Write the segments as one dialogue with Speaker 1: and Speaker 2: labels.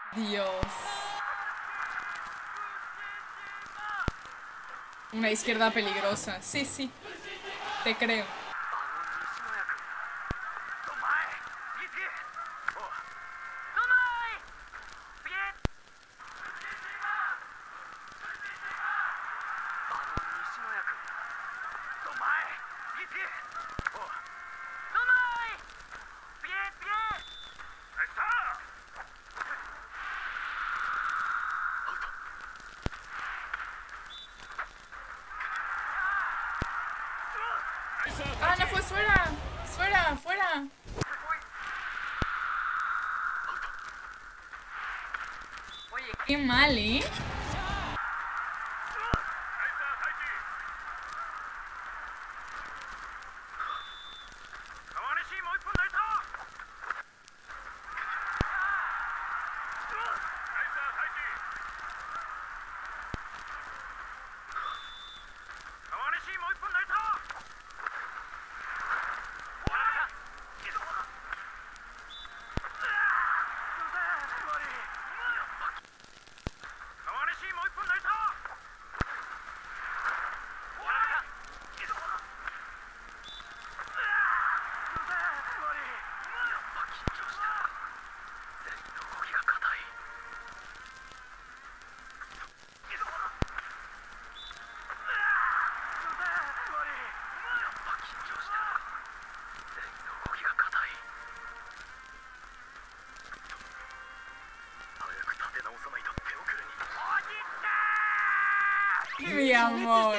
Speaker 1: Dios. Una izquierda peligrosa. Sí, sí. Te creo. Ah, no fue fuera. Fuera, fuera. Oye, qué mal, ¿eh? Mi amor.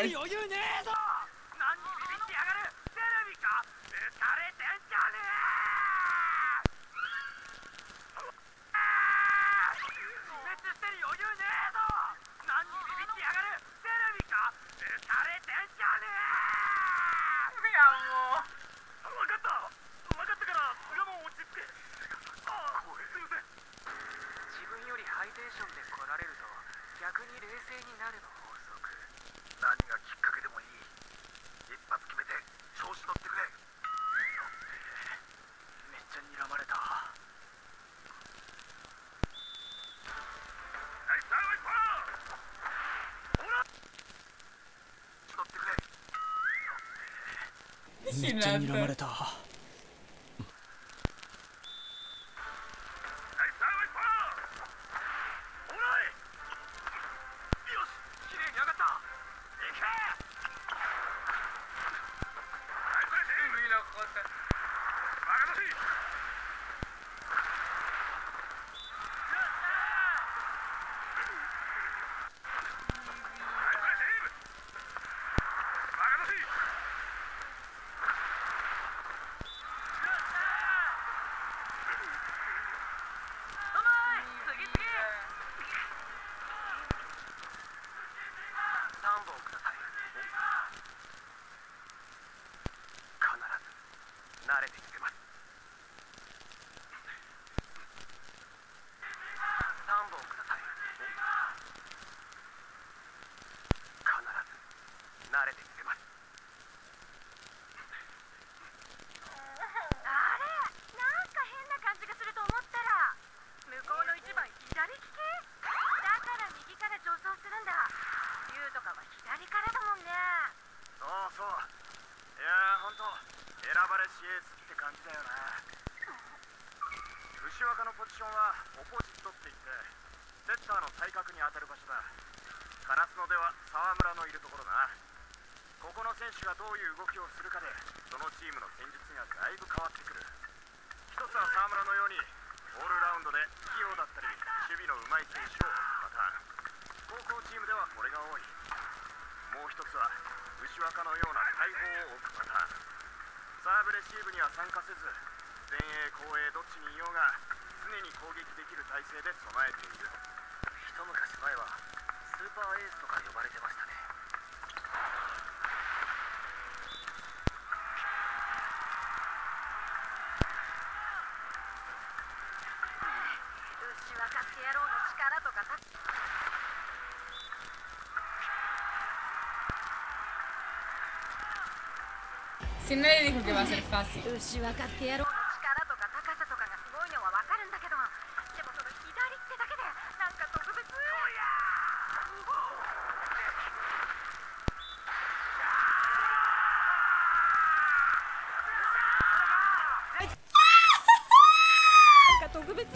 Speaker 1: Si nadie dijo que va a ser fácil. 特別。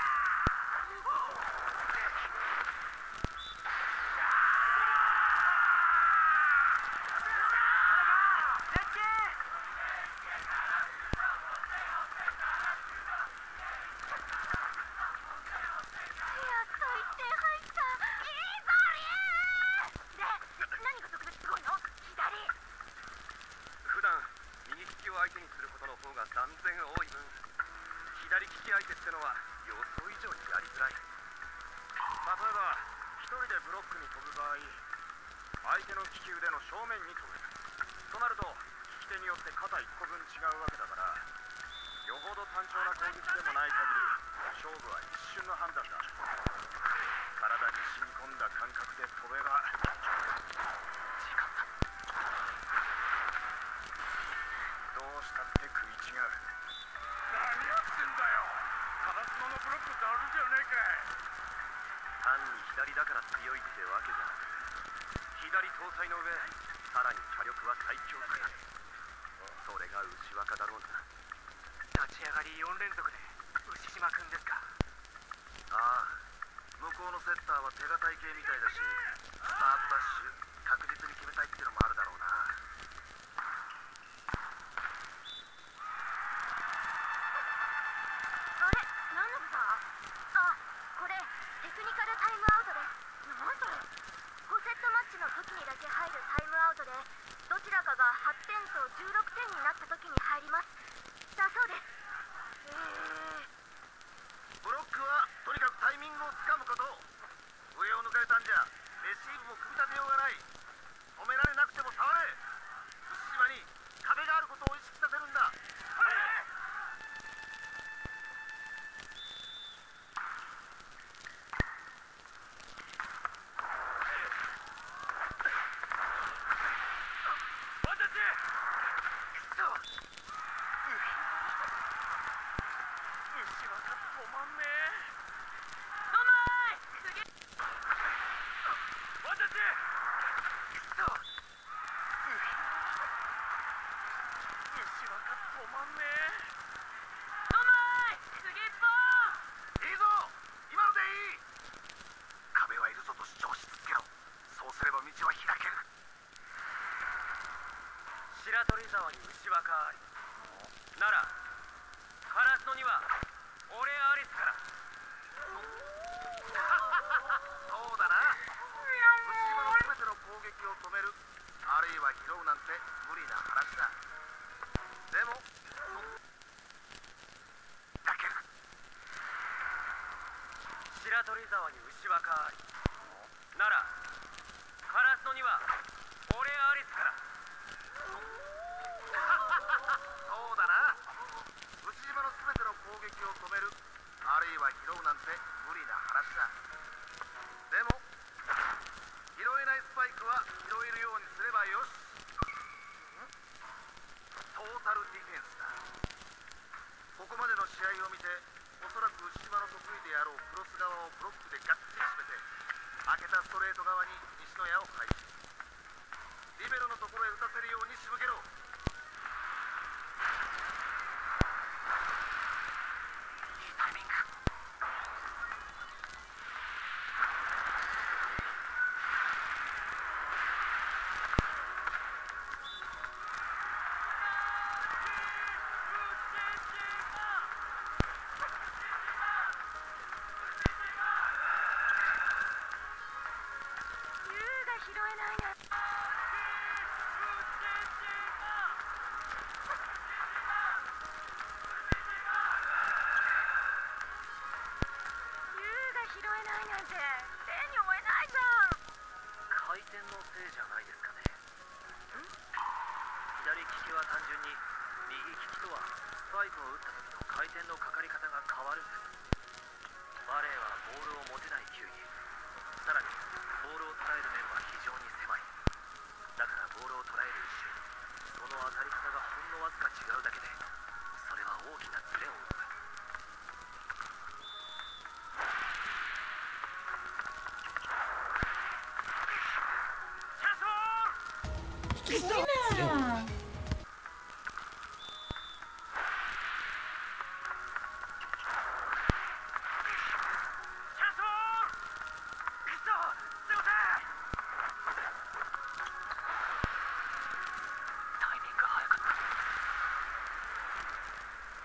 Speaker 2: buena!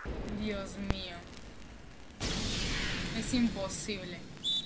Speaker 1: Dios mío. Es imposible.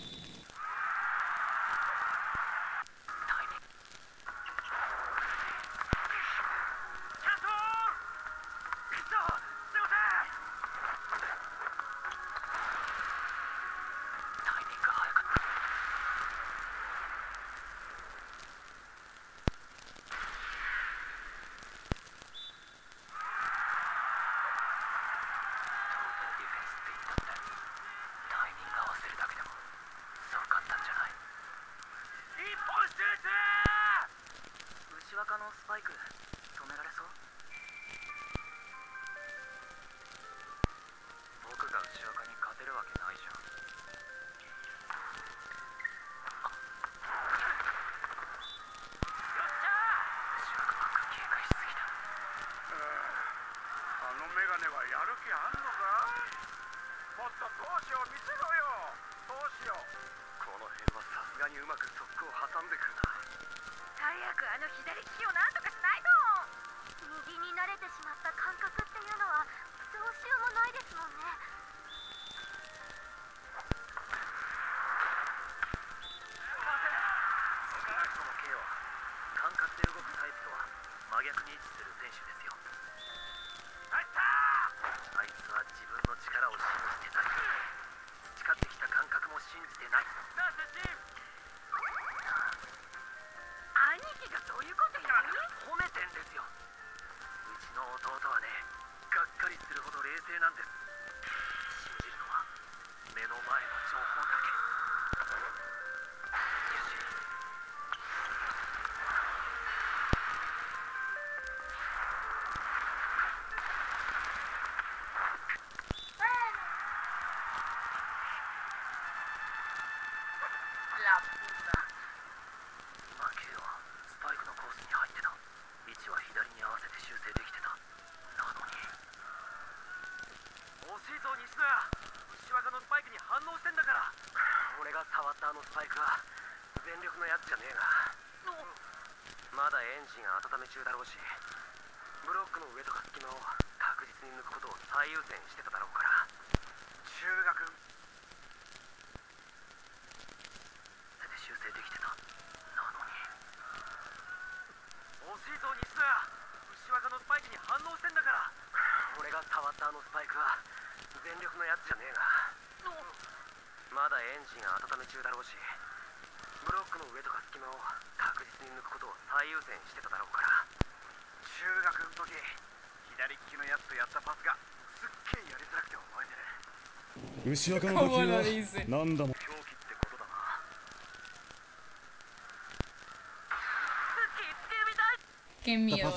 Speaker 2: ¿Cómo lo dice?
Speaker 1: Qué miedo.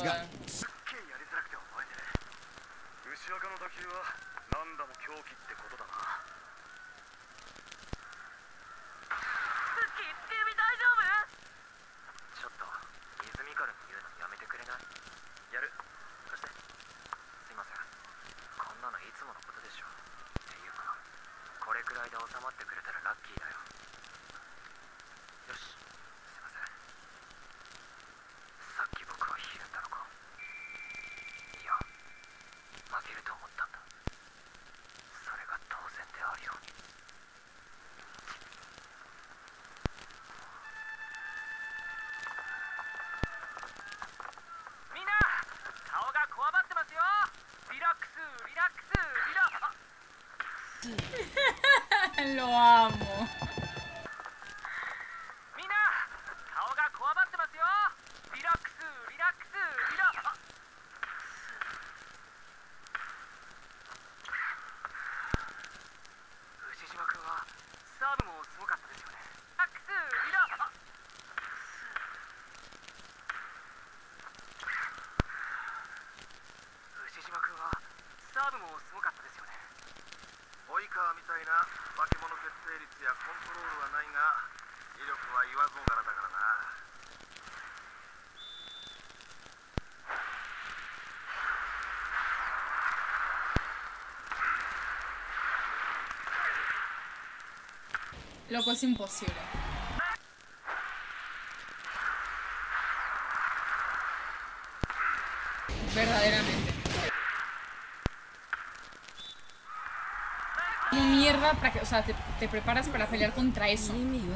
Speaker 1: Lo amo. Loco, es imposible. Verdaderamente. Como mierda, o sea, te preparas para pelear contra eso.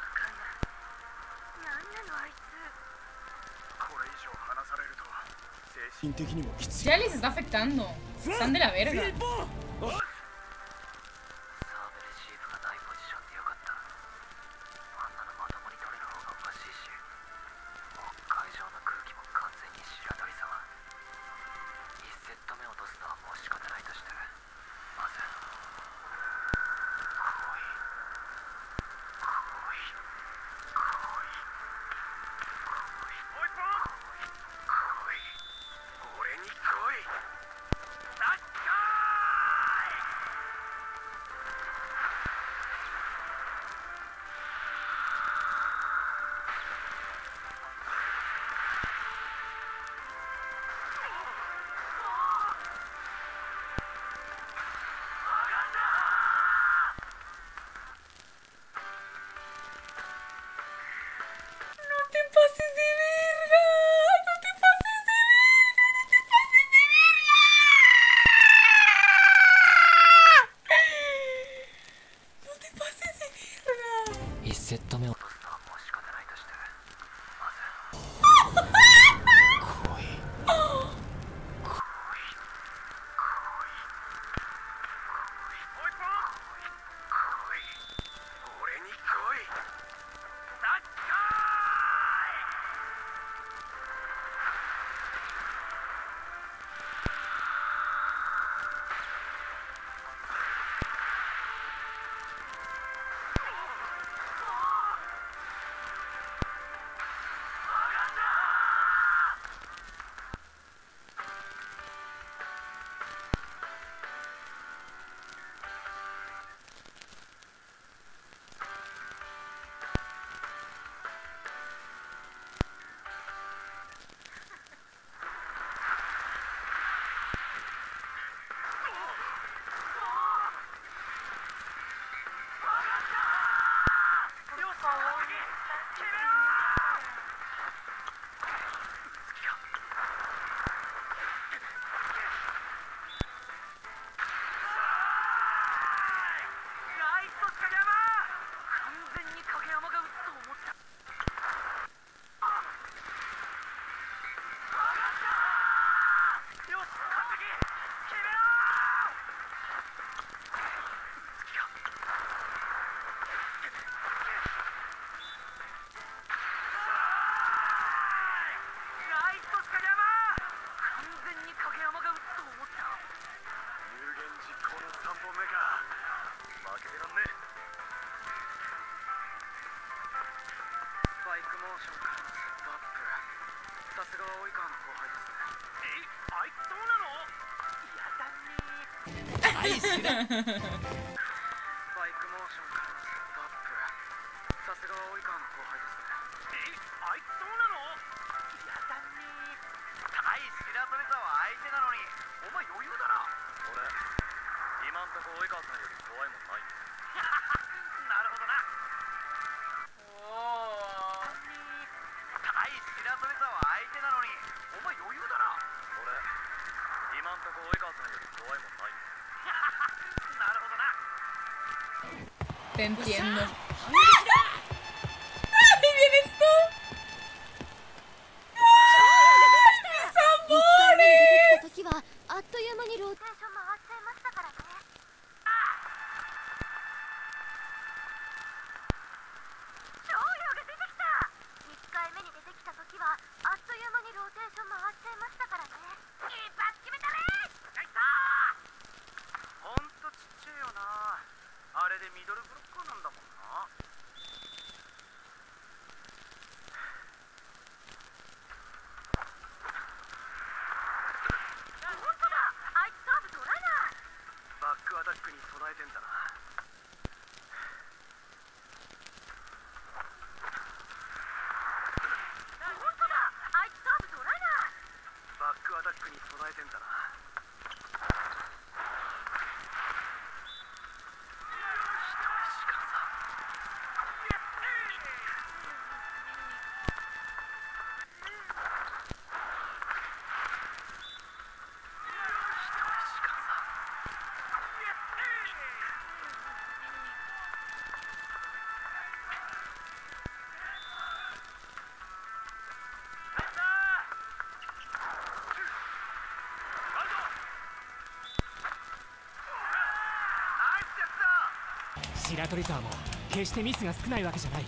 Speaker 1: Ya les está afectando. Están de la verga. Te entiendo. ¡Ay, vienes tú! ¡Ay, mis amores!
Speaker 3: 白鳥沢も決してミスが少ないわけじゃない。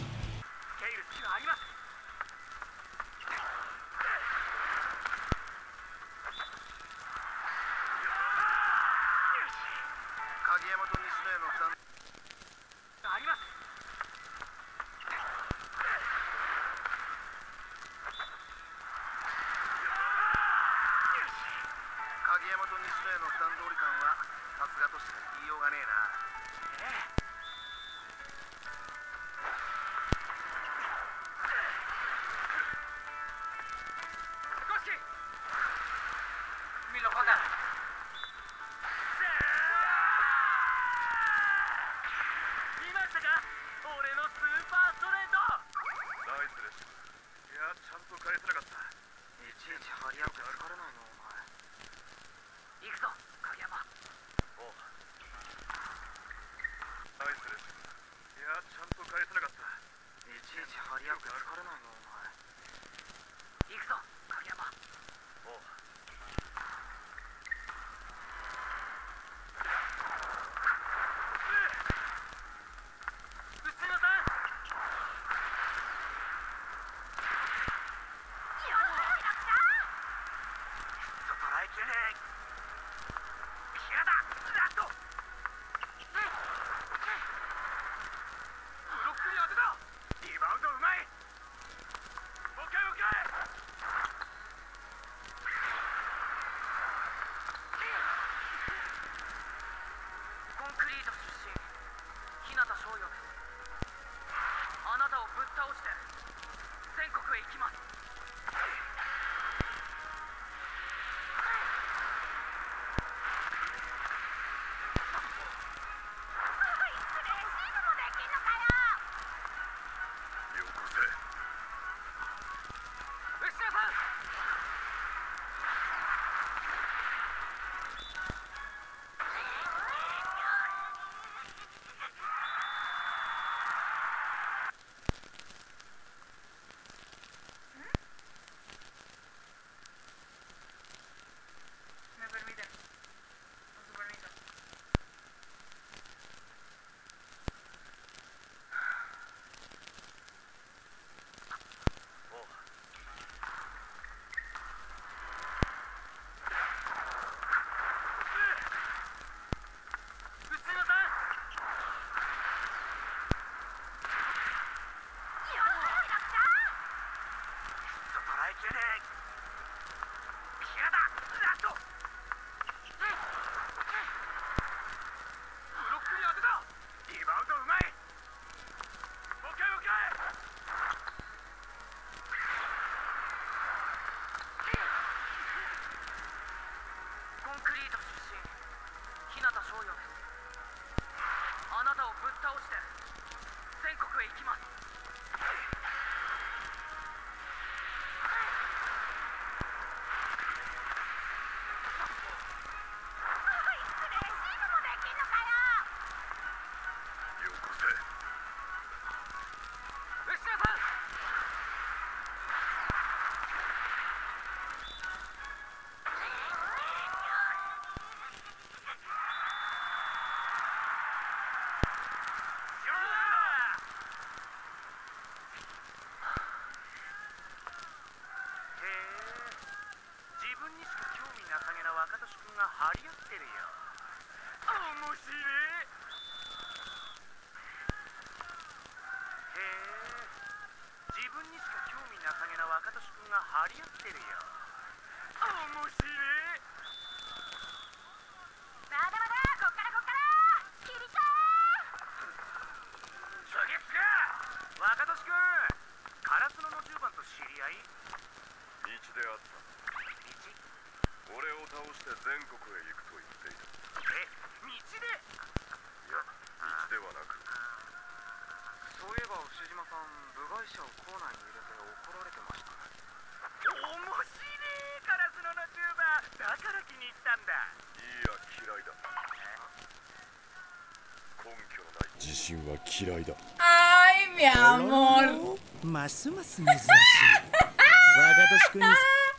Speaker 1: Ay, mi amor.
Speaker 3: Más珍しい。若年君に。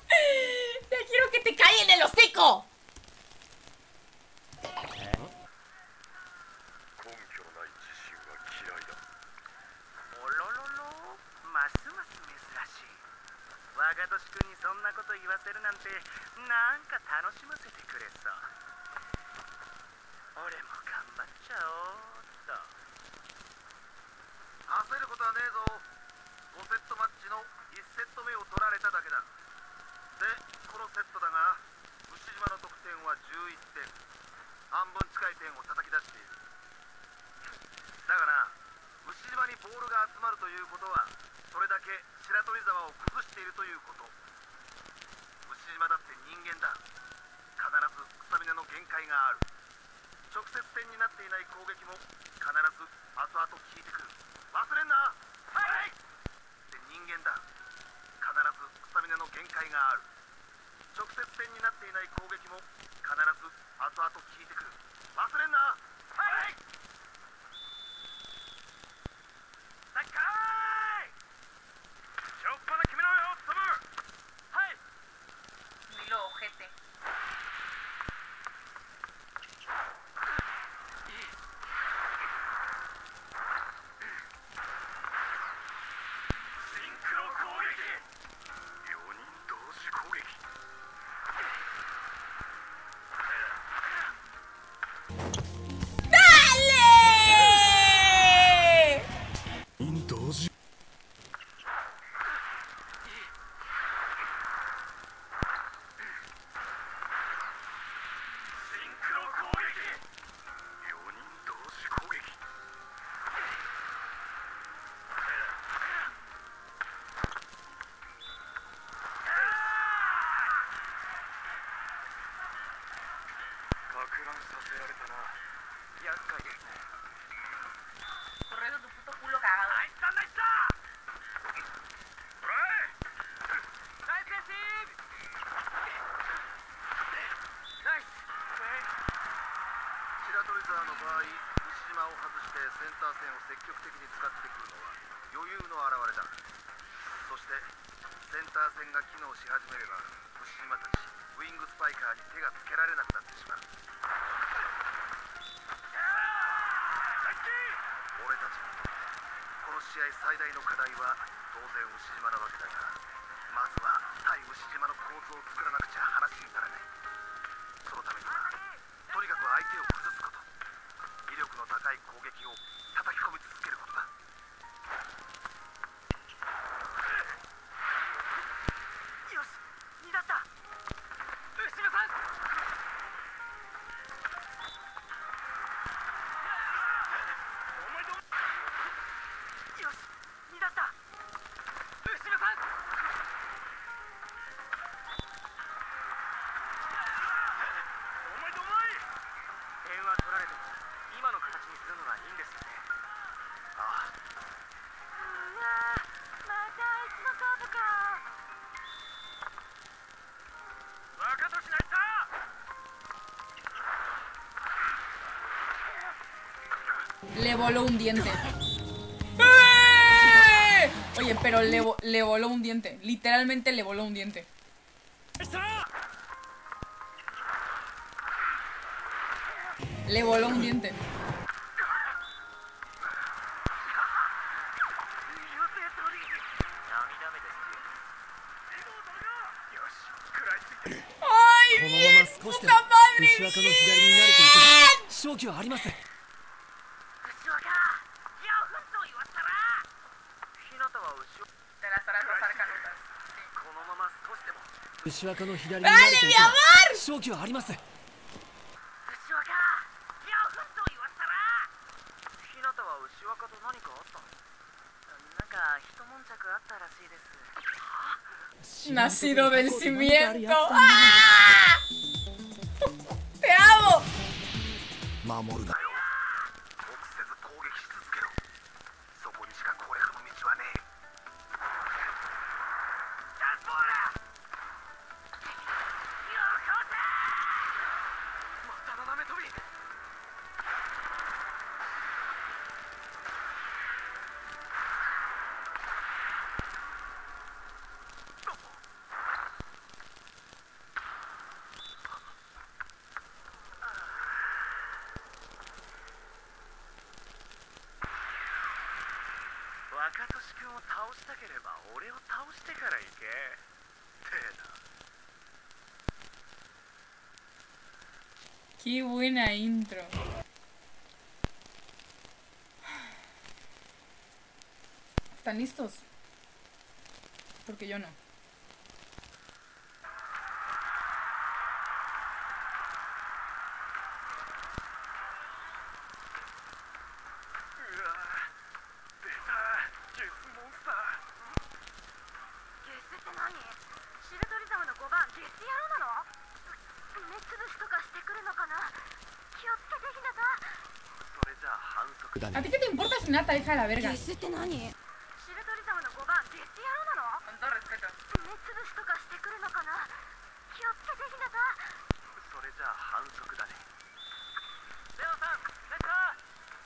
Speaker 1: Te quiero que te callen el hocico.
Speaker 4: 点、半分近い点を叩き出している。だがな、牛島にボールが集まるということは、それだけ白鳥沢を崩しているということ。牛島だって人間だ。必ずスタミナの限界がある。直接点になっていない攻撃も必ず後々効いてくる。忘れんな。はいって人間だ。必ずスタミナの限界がある。直接点になっていない攻撃も必ず後々効いてくる。忘れんな。はいサッカーしょっぱな決めろよトム。はい
Speaker 2: Dilo, ojete.
Speaker 4: シンクロ攻撃。4人同時攻撃。
Speaker 1: ¡Dale!
Speaker 3: 同時
Speaker 4: シンクロ攻撃。4人同時攻撃。かく乱させられたな。厄介ですね。
Speaker 2: Corre de tu puto culo cagado.
Speaker 4: ナイスだナイスだ。ナイスセーブ。ナイス。白鳥沢の場合、牛島を外してセンター線を積極的に使ってくるのは余裕の表れだ。そしてセンター線が機能し始めれば牛島たちウイングスパイカーに手がつけられなくなってしまう。俺たちこの試合最大の課題は当然牛島なわけだが、まずは対牛島の構図を作らなくちゃ話にならない。そのためにはとにかく相手を崩すこと、威力の高い攻撃を叩き込み続けることだ。よし、2だった。牛島さん。よし、2だった。牛島さん。お前どまい。点は取られても今の形にするのがいいんですよね。ああ。うわー、またあいつのサーブか。若年ナイスだ。
Speaker 1: Le voló un diente. ¡Eh! Oye, pero le voló un diente. Literalmente le voló un diente. Le voló un diente. ¡Ay,
Speaker 3: このま
Speaker 1: bien!
Speaker 3: ま少しで
Speaker 1: ¡Puta madre!
Speaker 3: 牛若の左になるということ勝機はありません。
Speaker 2: De las horas dos arcanutas. Sí.
Speaker 4: このまま少しでも
Speaker 3: 牛若の左になるということ勝機はありません。
Speaker 4: 牛若、ギャオフンと言わせたら。日向は牛若と何かあったの？なんか一悶着あったらしいです。
Speaker 1: Nacido del cimiento. ¡Ah! ¡Te amo!
Speaker 3: 守るな。
Speaker 4: 臆せず攻撃し続けろ。そこにしか攻略の道はねえ。チャンスボール。よこせ。また斜め飛び。若年君を倒したければ俺を倒してから行け。てな。
Speaker 1: Qué buena intro. ¿Están listos? Porque yo no.
Speaker 3: だ
Speaker 1: ¿A
Speaker 3: ね
Speaker 1: ti qué te importa, Hinata? Hija de la verga.
Speaker 5: ゲスって何？
Speaker 2: 白鳥様の5番ゲス野郎なの？
Speaker 1: Con todo respeto.
Speaker 2: 目つぶしとかしてくるのかな？気をつけてひなた。
Speaker 4: それじゃあ反則だね。レオさんレッツゴー。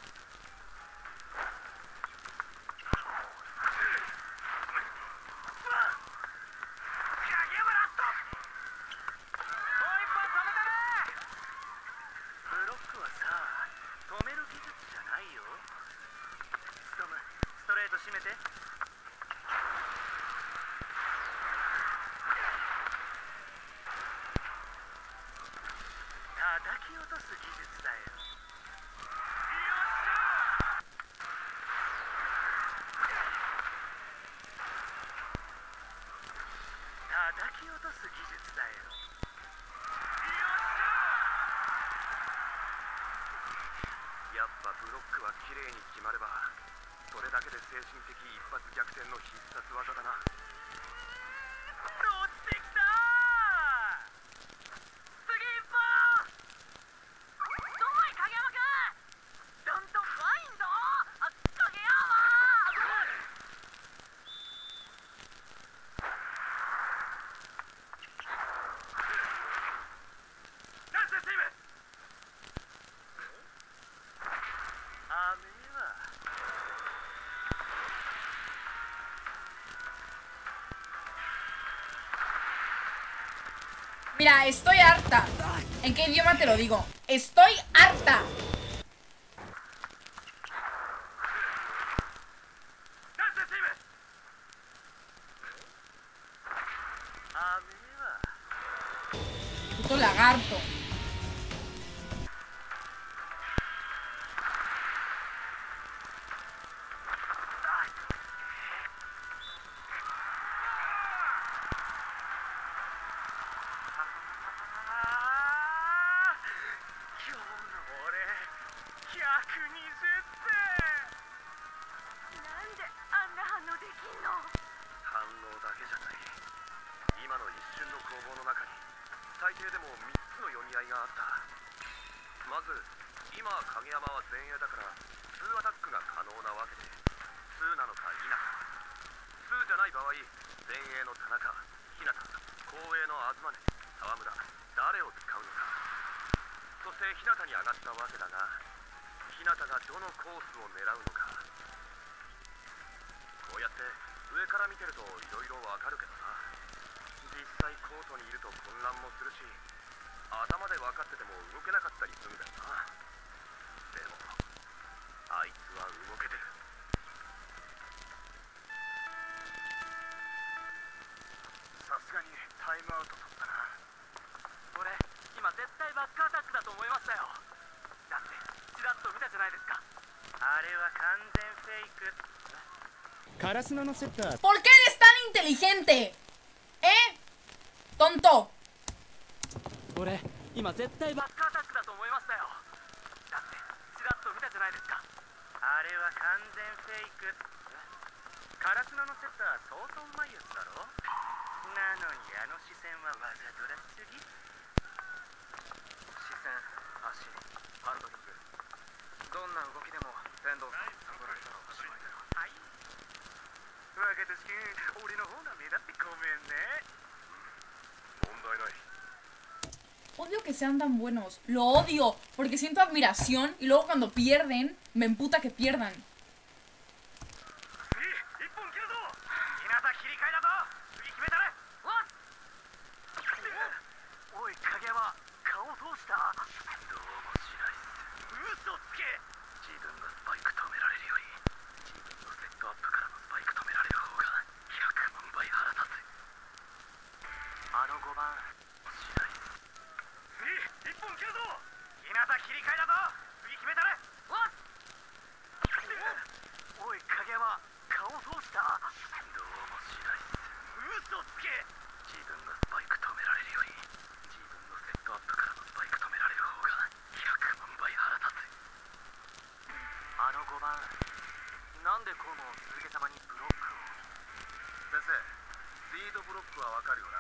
Speaker 4: 影ブラスト。もう一本止めたね。ブロックはさ止める技術じゃないよ。ストムストレート締めて。叩き落とす技術だよ。よっしゃ叩き落とす技術だよ。よっしゃやっぱブロックは綺麗に決まればそれだけで精神的一発逆転の必殺技だな。落ちてきた次一本。どんまい影山くんどんどんワインぞ。影山ナイスチーム。あめえは
Speaker 1: Mira, estoy harta. ¿En qué idioma te lo digo? Estoy harta.
Speaker 4: ナイスチーム。あめえは
Speaker 1: Puto lagarto.
Speaker 3: ¿Por
Speaker 1: qué eres tan inteligente? ¿Eh? Tonto.
Speaker 6: 俺今絶対バックアタックだと思いましたよ。だってちらっと見たじゃないですか。
Speaker 4: あれは完全フェイク。カラスナのセッター相当うまいやつだろ。なのにあの視線はわざとらしすぎ。視線、足、ハンドリング、どんな動きでも天道さんに悟られたらおしまいだよ。はい。若年君、俺の方が目立ってごめんね。問題ない。
Speaker 1: Odio que sean tan buenos. Lo odio. Porque siento admiración. Y luego cuando pierden, me emputa que pierdan.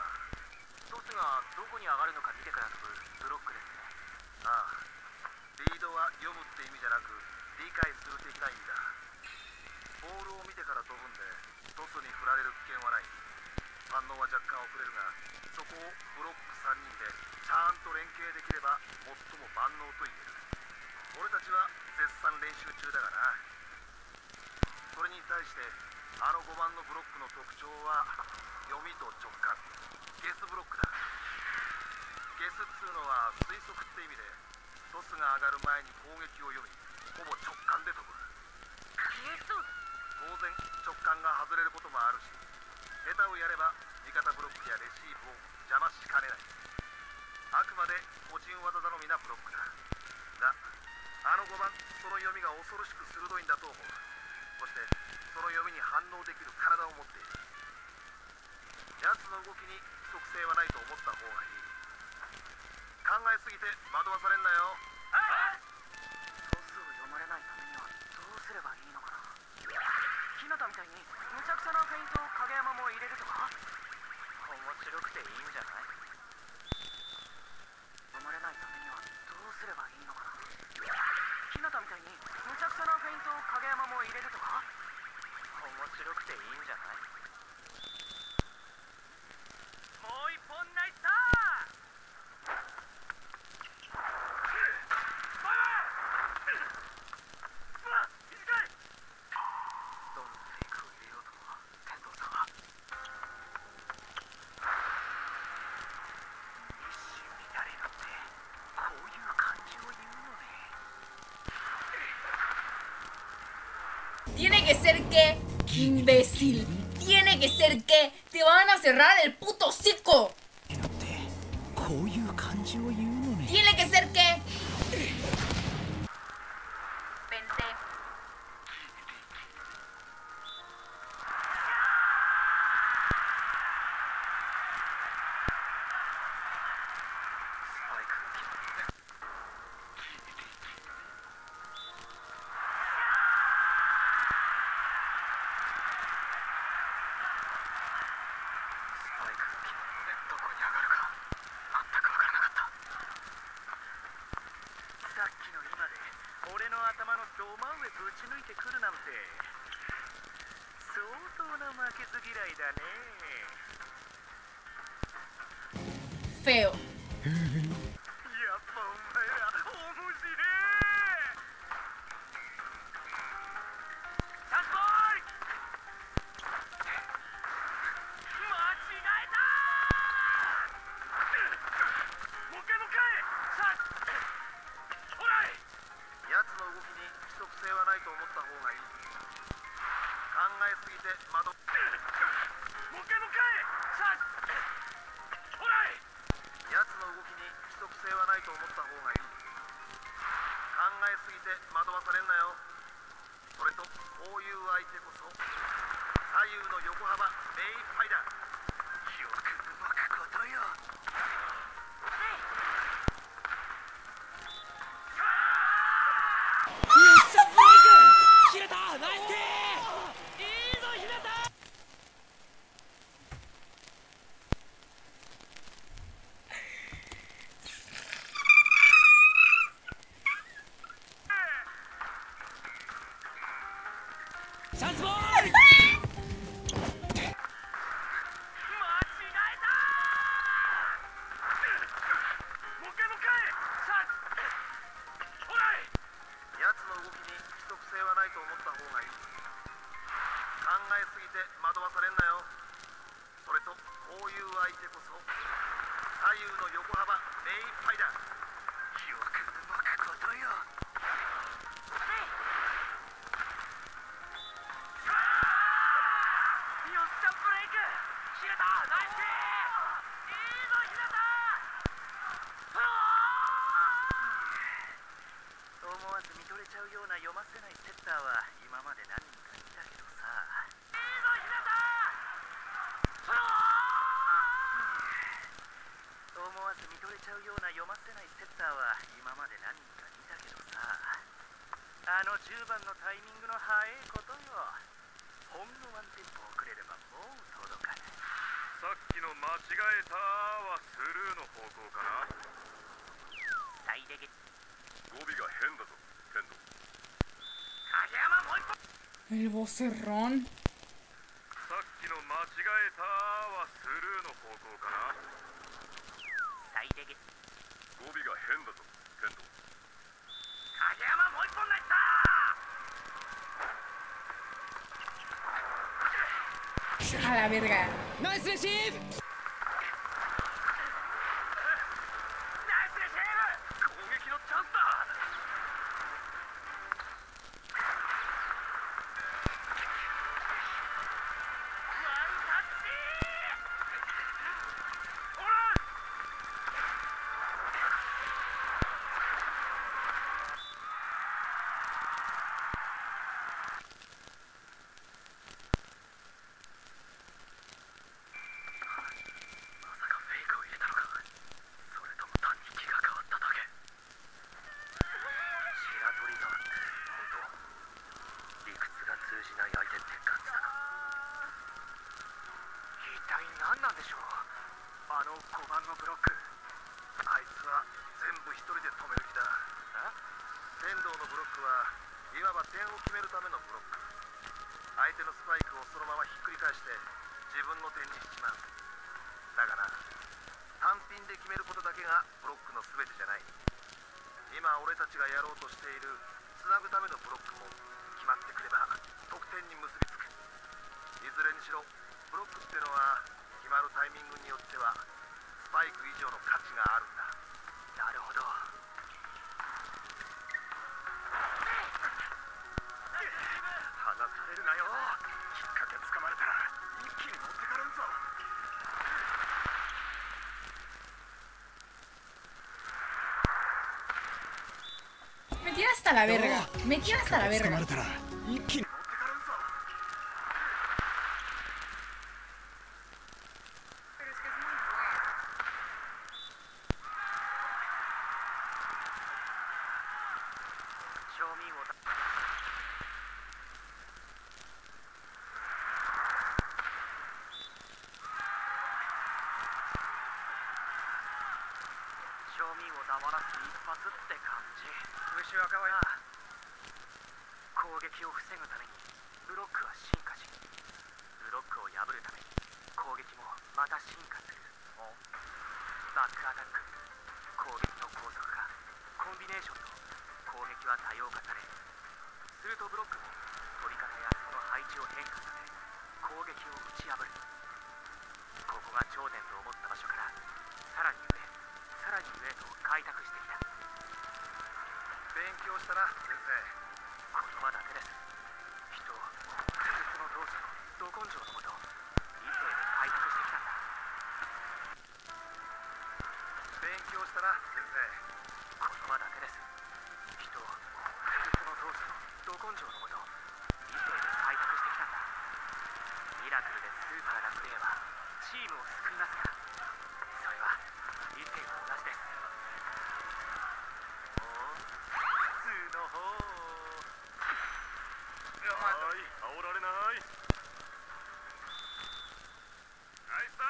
Speaker 1: リ
Speaker 4: てから飛ぶんでトスに振られる危険はない。反応は若干遅れるが、そこをブロック3人でちゃんと連携できれば最も万能と言える。俺たちは絶賛練習中だがな。それに対してあの5番のブロックの特徴は読みと直感、ゲスブロックだ。ゲスっつうのは推測って意味で、トスが上がる前に攻撃を読み、ほぼ直感で飛ぶ。
Speaker 2: ゲス
Speaker 4: 当然直感が外れることもあるし、下手をやれば味方ブロックやレシーブを邪魔しかねない。あくまで個人技頼みなブロックだ。あの5番、その読みが恐ろしく鋭いんだと思う。そしてその読みに反応できる体を持っている。奴の動きに規則性はないと思った方がいい。考えすぎて惑わされんなよ。
Speaker 2: トスを読まれないためにはどうすればいいのかな。日向みたいにむちゃくちゃなフェイントを影山も入れるとか。面白くていいんじゃない。読まれないためにはどうすればいいのかな。日向みたいにむちゃくちゃなフェイントを影山も入れるとか。面白くていいんじゃない。もう一本ナイスタどんなフェイクを入れようとも天童さんは一瞬になれるってこういう感じを言うのね。
Speaker 1: Tiene que ser que, imbécil. Tiene que ser que te van a cerrar el puto hocico.
Speaker 3: こういう感じを言うのね。
Speaker 1: Tiene que ser que.
Speaker 2: Pensé. どこに上がるか全く分からなかった。さっきの今で俺の頭のど真上ぶち抜いてくるなんて相当な負けず嫌いだね。
Speaker 1: Feo.
Speaker 2: やっぱお前ら面白い。チャンスボール。間違えたー。もう一回さあほらい。
Speaker 4: 奴の動きに規則性はないと思った方がいい。考えすぎて惑
Speaker 2: もう一回さあほらい。
Speaker 4: 奴の動きに規則性はないと思った方がいい。考えすぎて惑わされんなよ。それとこういう相手こそ左右の横幅目いっぱいだ。
Speaker 2: よく動くことよ。
Speaker 3: 切れた。ナイステー。いいぞひなた。チャンスボール。
Speaker 2: 間違えたー。もう一回さあほらい。
Speaker 4: 奴の動きに規則性はないと思った方がいい。考えすぎて惑わされんなよ。それとこういう相手こそ左右の横幅目いっぱいだ。
Speaker 2: よく動くことよ。よっしゃブレイク。切れた。ナイステー。いいぞひなた。思わず見とれちゃうような読ませないセッターは今まで何人か見たけどさ。いいぞひなた。思わず見とれちゃうような読ませないセッターは今まで何人か見たけどさ。あの10番のタイミングの速いことよ。ほんのワンテンポ遅れればもう届かない。
Speaker 4: さっきの間違えたはスルーの方向かな。
Speaker 2: 最レゲ
Speaker 4: 語尾が変だぞ、天童。
Speaker 2: 影山もう一本。
Speaker 1: El vocerrón.
Speaker 4: さっきの間違えたはスルーの方向かな。
Speaker 2: 最低限。
Speaker 4: 語尾が変だぞケント。
Speaker 2: 影山もう一本ナイスだ。
Speaker 1: A la verga.
Speaker 3: ナイスレシーブ。
Speaker 2: ナイスレシーブ。攻撃のチャンスだ。
Speaker 1: Me tira hasta la verga. Me tira hasta la verga.
Speaker 3: 一気に。
Speaker 2: 正面を黙らす一発って感じ。虫若はな、攻撃を防ぐためにブロックは進化し、ブロックを破るために攻撃もまた進化する。バックアタック、攻撃の高速化、コンビネーションと攻撃は多様化され、するとブロックも取り方やその配置を変化させ、攻撃を打ち破る。ここが頂点と思った場所からさらに上、さらに上へと開拓してきた。
Speaker 4: 勉強したな先生。
Speaker 2: 言葉だけです。人を不屈の闘志とど根性のもと理性で開拓してきたんだ。
Speaker 4: 勉強したな先生。
Speaker 2: 言葉だけです。人を不屈の闘志とど根性のもと理性で開拓してきたんだ。ミラクルでスーパーなプレーはチームを救いますが、それは理性も同じです。普通の方。
Speaker 4: はい、煽られない。ナイスだ。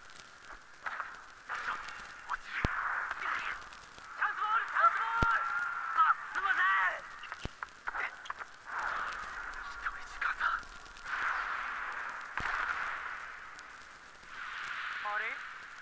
Speaker 2: 落ちる。チャンスボール、チャンスボール。あ、すいません。一人時間だ。あれ？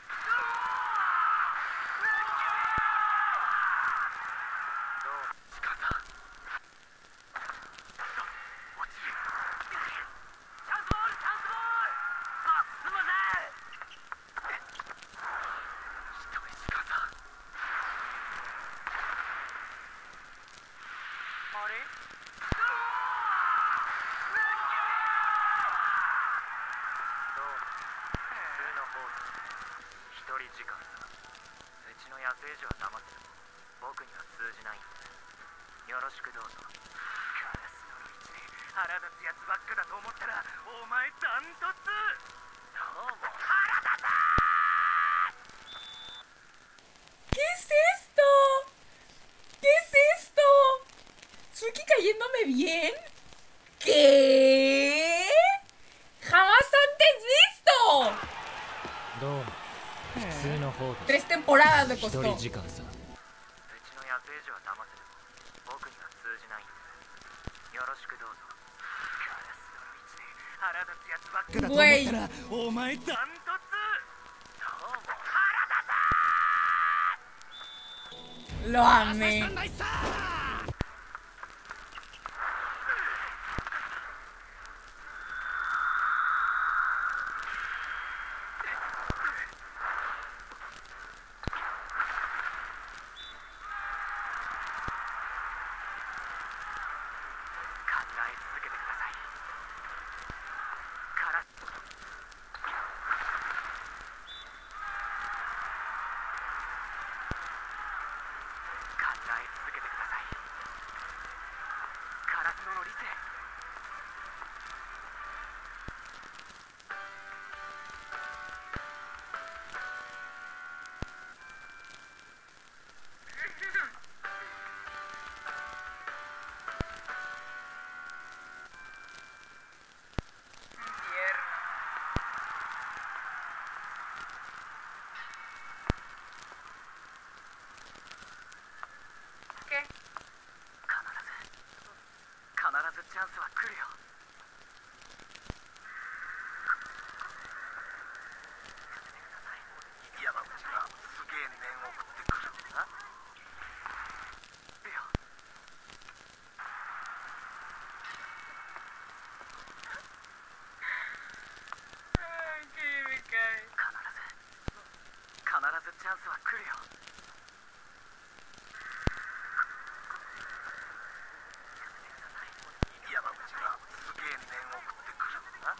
Speaker 2: 時間さ。うちの野生児は騙せる。僕には通じないんだ。よろしくどうぞ。カラスの道で腹立つやつばっかだと思ったらお前ダントツ。どうも腹立つ。
Speaker 1: ¿Qué es esto? ¿Qué es esto? ¿Suki cayéndome bien? ¿Qué? ¡Jamás antes visto!
Speaker 3: どうも普通の方で
Speaker 1: 3 temporadas le
Speaker 3: 一
Speaker 1: costó.
Speaker 3: 人時間さ。
Speaker 2: うちの野生児は騙せる。僕には通じないんだ。よろしくどうぞ。カラ腹立つやつばっか
Speaker 3: だと思ったらお前だ。
Speaker 2: ダントツ。どうも
Speaker 1: Lo amé.
Speaker 3: ナイスさ
Speaker 2: 考え続けてください。カラス考え続けてください。カラスノの理性。必ずチャンスは来るよ。
Speaker 4: 山口がすげえ念を送ってくるな。
Speaker 2: いいよ。必ずチャンスは来るよ。
Speaker 4: 山口がすげえ念を送ってくるな。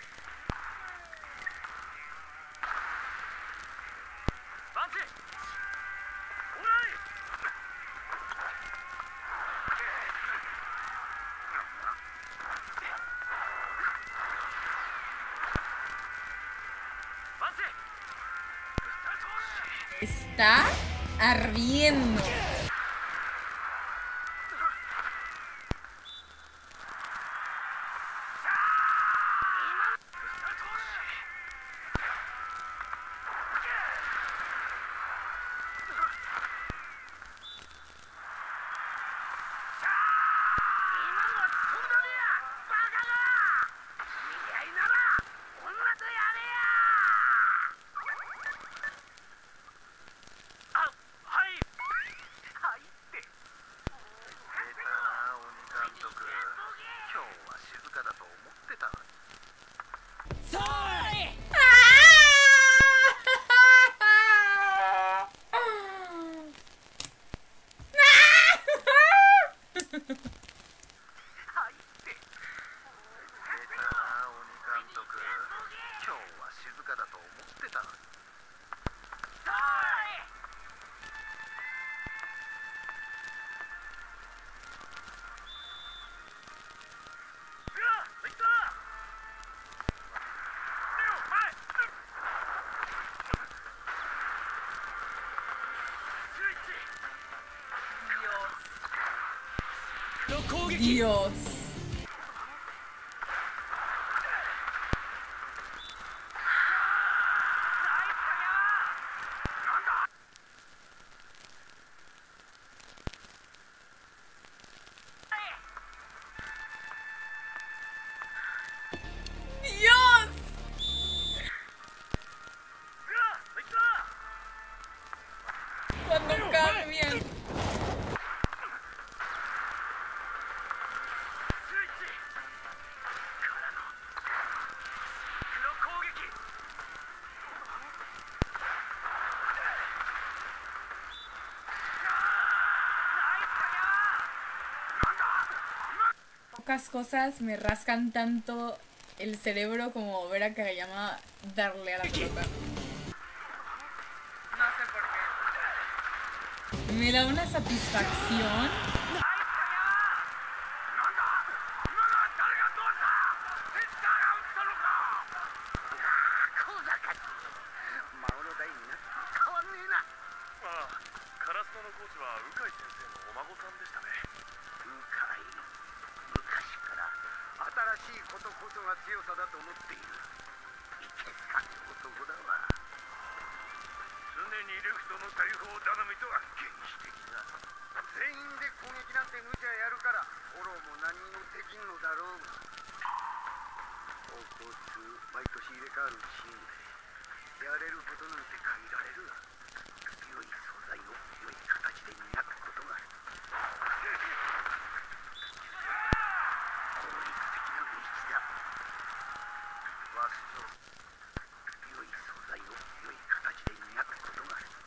Speaker 2: バンチオーライ。バンチ
Speaker 1: Está ardiendo. Dios. Dios. Cuando cambian. Pocas cosas me rascan tanto el cerebro como ver a Kageyama darle a la pelota. No sé por qué. Me da una satisfacción.
Speaker 4: 交通毎年入れ替わるチームでやれることなんて限られる。良い素材を良い形で磨くことが効率的な道だ。わしの良い素材を良い形で磨くことが効率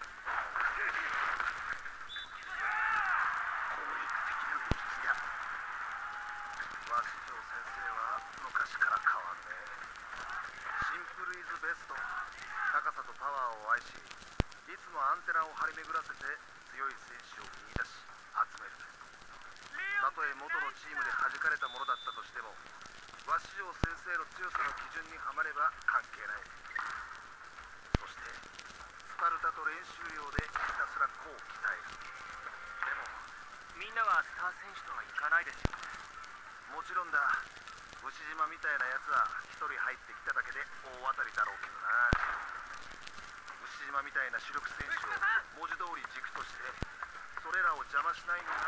Speaker 4: 的な道だ。わしの先生は昔から変わんねえ。シンプルイズベスト。高さとパワーを愛し、いつもアンテナを張り巡らせて強い選手を見出し集める。たとえ元のチームで弾かれたものだったとしても、鷲城先生の強さの基準にはまれば関係ない。そしてスパルタと練習量でひたすら個を鍛える。
Speaker 2: でもみんながスター選手とはいかないですよね。
Speaker 4: もちろんだ。牛島みたいなやつは一人入ってきただけで大当たりだろうけどな。牛島みたいな主力選手を文字通り軸としてそれらを邪魔しないのが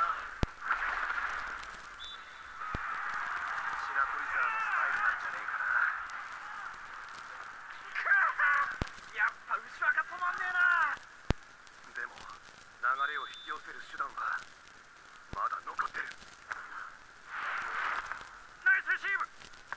Speaker 4: 白鳥沢のスタイルなんじゃねえかな。
Speaker 2: やっぱ後ろが止まんねえな。
Speaker 4: でも流れを引き寄せる手段はまだ残ってる。
Speaker 2: ナイスレシーブ。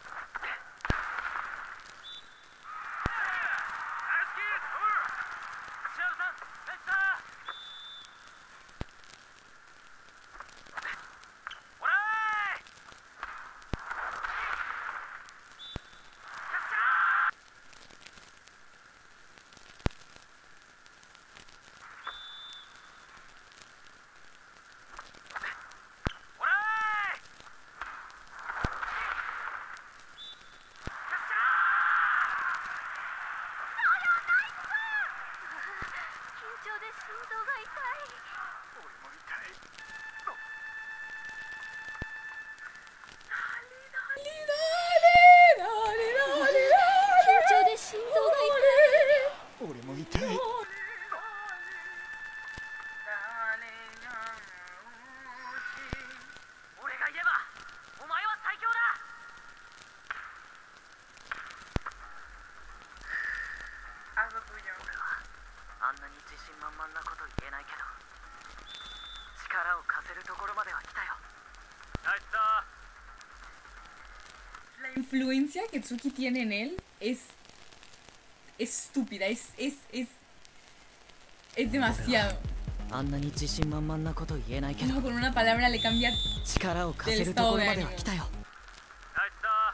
Speaker 6: あんなに自信満々なこと言えないけど力を貸せるところまでは来たよ。
Speaker 2: ナイスだ。
Speaker 1: La influencia que Tsuki tiene en él es estúpida, es demasiado.
Speaker 6: あんなに自信満々なこと言えないけど
Speaker 1: Como con una palabra le cambia
Speaker 6: 力を貸せるところまでは来たよ。
Speaker 2: ナイスだ。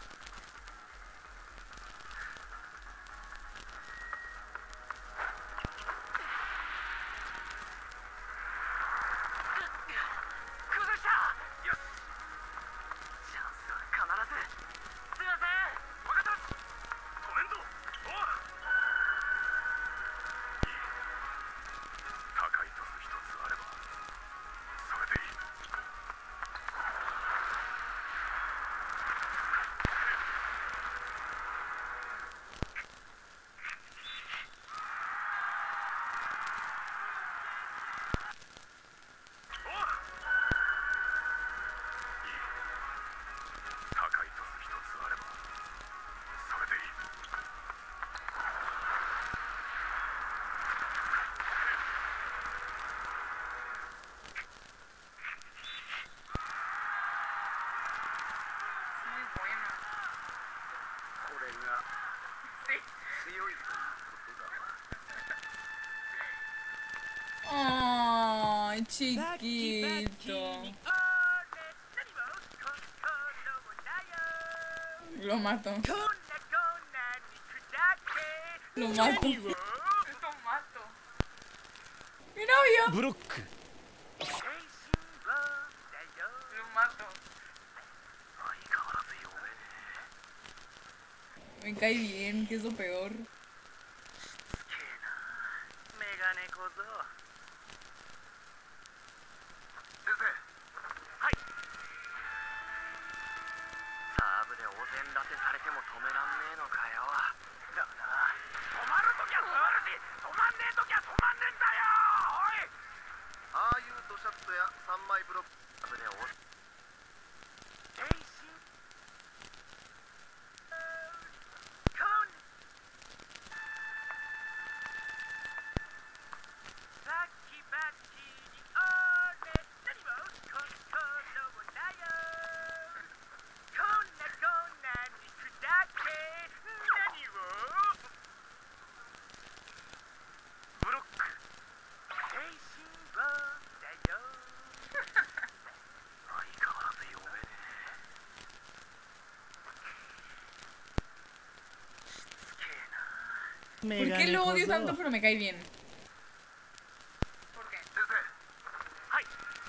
Speaker 6: 崩した。よし。チャンスは必ず。すいません。
Speaker 2: 分かった。ごめんぞ。おう。
Speaker 4: 高いトス一つあればそれでいい。高いトス一つあればそれでいい。これが強いということだわ。
Speaker 1: Ay, chiquito. Lo mato. Lo mato. Lo mato. Mi novio.
Speaker 3: ブロック
Speaker 1: Lo mato.
Speaker 4: 相変わらず弱えね。
Speaker 1: Me cae bien, que es lo peor.
Speaker 2: つけえな。メガネ小僧。
Speaker 4: 先生。
Speaker 2: はい。
Speaker 6: サーブでお膳立てされても止めらんねえのかよ。
Speaker 2: だな。止まるときは止まるし、止まんねえときは止まんねえんだよ。おい。
Speaker 4: ああいうドシャットや3枚ブロックサーブで
Speaker 2: 変身。
Speaker 1: ¿Por qué lo odio tanto pero me cae bien? ¿Por qué?
Speaker 4: 先生。
Speaker 2: はい。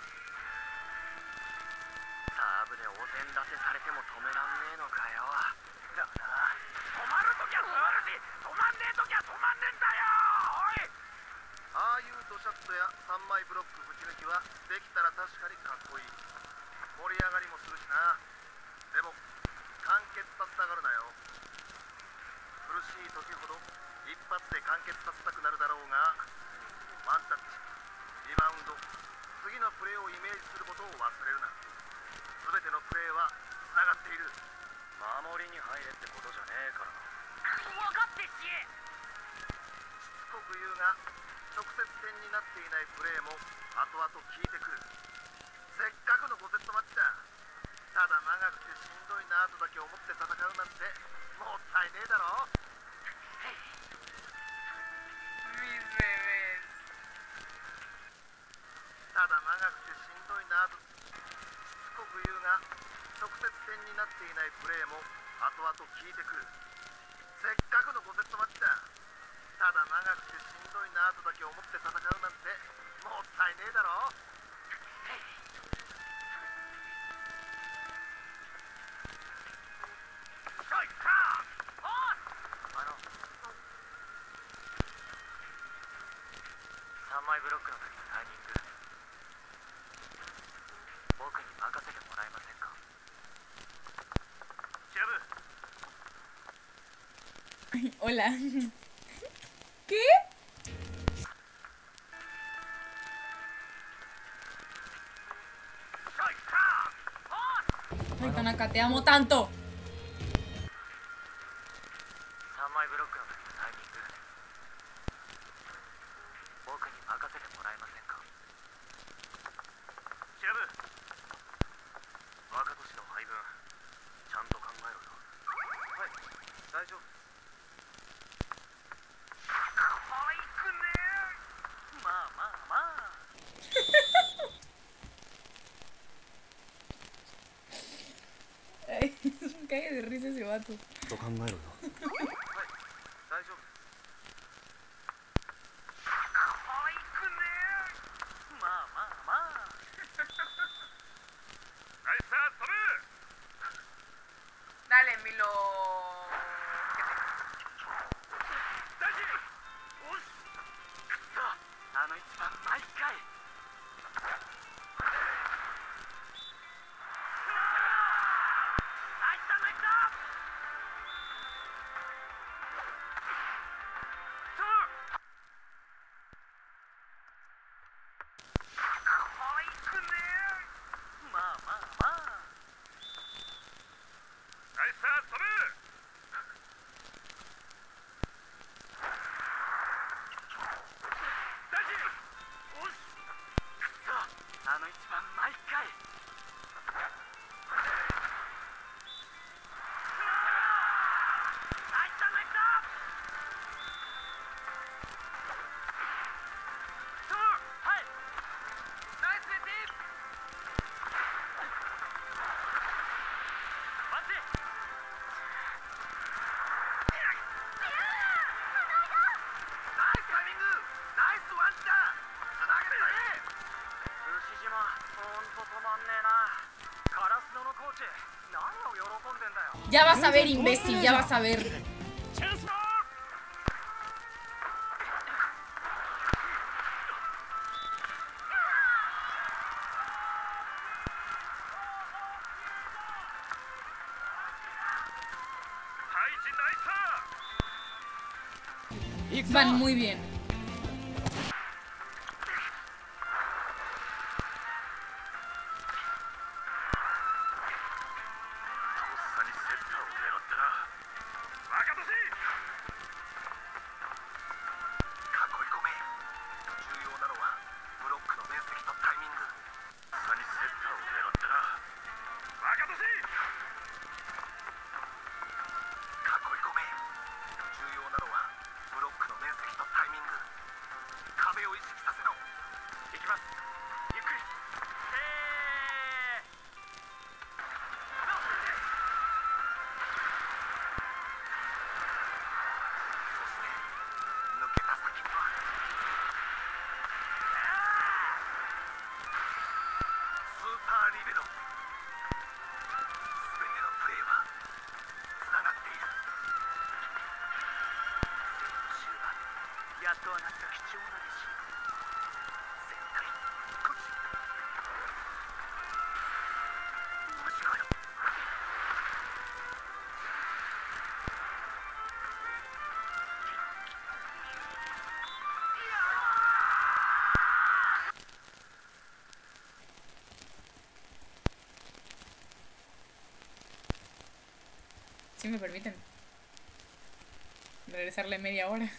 Speaker 2: サーブでお膳立てされても止めらんねえのかよ。だな。止まるときは止まるし、止まんねえときは止まんねえんだよ。おい。
Speaker 4: ああいうドシャットや3枚ブロックぶち抜きはできたら確かにかっこいい。盛り上がりもするしな。でも完結させたがるなよ。苦しい時ほど一発で完結させたくなるだろうが、ワンタッチ、リバウンド、次のプレーをイメージすることを忘れるな。全てのプレーはつながっている。
Speaker 2: 守りに入れってことじゃねえからな。分かってっし。
Speaker 4: しつこく言うが直接点になっていないプレーも後々効いてくる。せっかくの5セットマッチだ。ただ長くてしんどいなとだけ思って戦うなんてもったいねえだろ。
Speaker 1: Mis bebés.
Speaker 4: ただ長くてしんどいなとしつこく言うが直接点になっていないプレーも後々効いてくる。せっかくの5セットマッチだ。ただ長くてしんどいなとだけ思って戦うなんてもったいねえだろ。
Speaker 2: 3枚ブロックの時のタイミング、僕に任せてもらえませんか。調べ。
Speaker 1: Hola. ¿Qué? Ay, Tanaka, te amo tanto.
Speaker 2: 3枚ブロックの時のタイミング、僕に任せてもらえませんか。調べ。若年の配分ちゃんと考えろよ。はい、大丈夫。可愛くねえ。まあまあまあ。
Speaker 1: Ay, es un cague de risa ese vato.
Speaker 2: と考えろよ。はい、大丈夫。可愛くねえ。まあまあまあ。ナイスサーブ。
Speaker 1: Dale, Milo.
Speaker 2: 大事。おし。くそ。あの一番毎回。ナイスだナイスだ。可愛くねえ。まあまあまあ。ナイスサーブ。大事。おし。くそ。あの一番毎回。ナイスだナイスだ。はい。ナイスレシーブ。マジ。ナイスタイミング。ナイスワンチャン。つなげてね。牛島、ほんと止まんねえな。カラスノのコーチ、何を喜んでんだよ。
Speaker 1: Ya vas a ver, imbécil, ya vas a ver.
Speaker 3: チャンスボール。ハイジナイス。
Speaker 1: Van muy bien.
Speaker 4: とっさにセッターを狙ったな。
Speaker 3: 若年。
Speaker 4: 囲い込め。重要なのはブロックの面積とタイミング。とっさにセッターを狙ったな。
Speaker 3: 若年。
Speaker 4: 囲い込め。重要なのはブロックの面積とタイミング。
Speaker 1: Si me permiten regresarle media hora.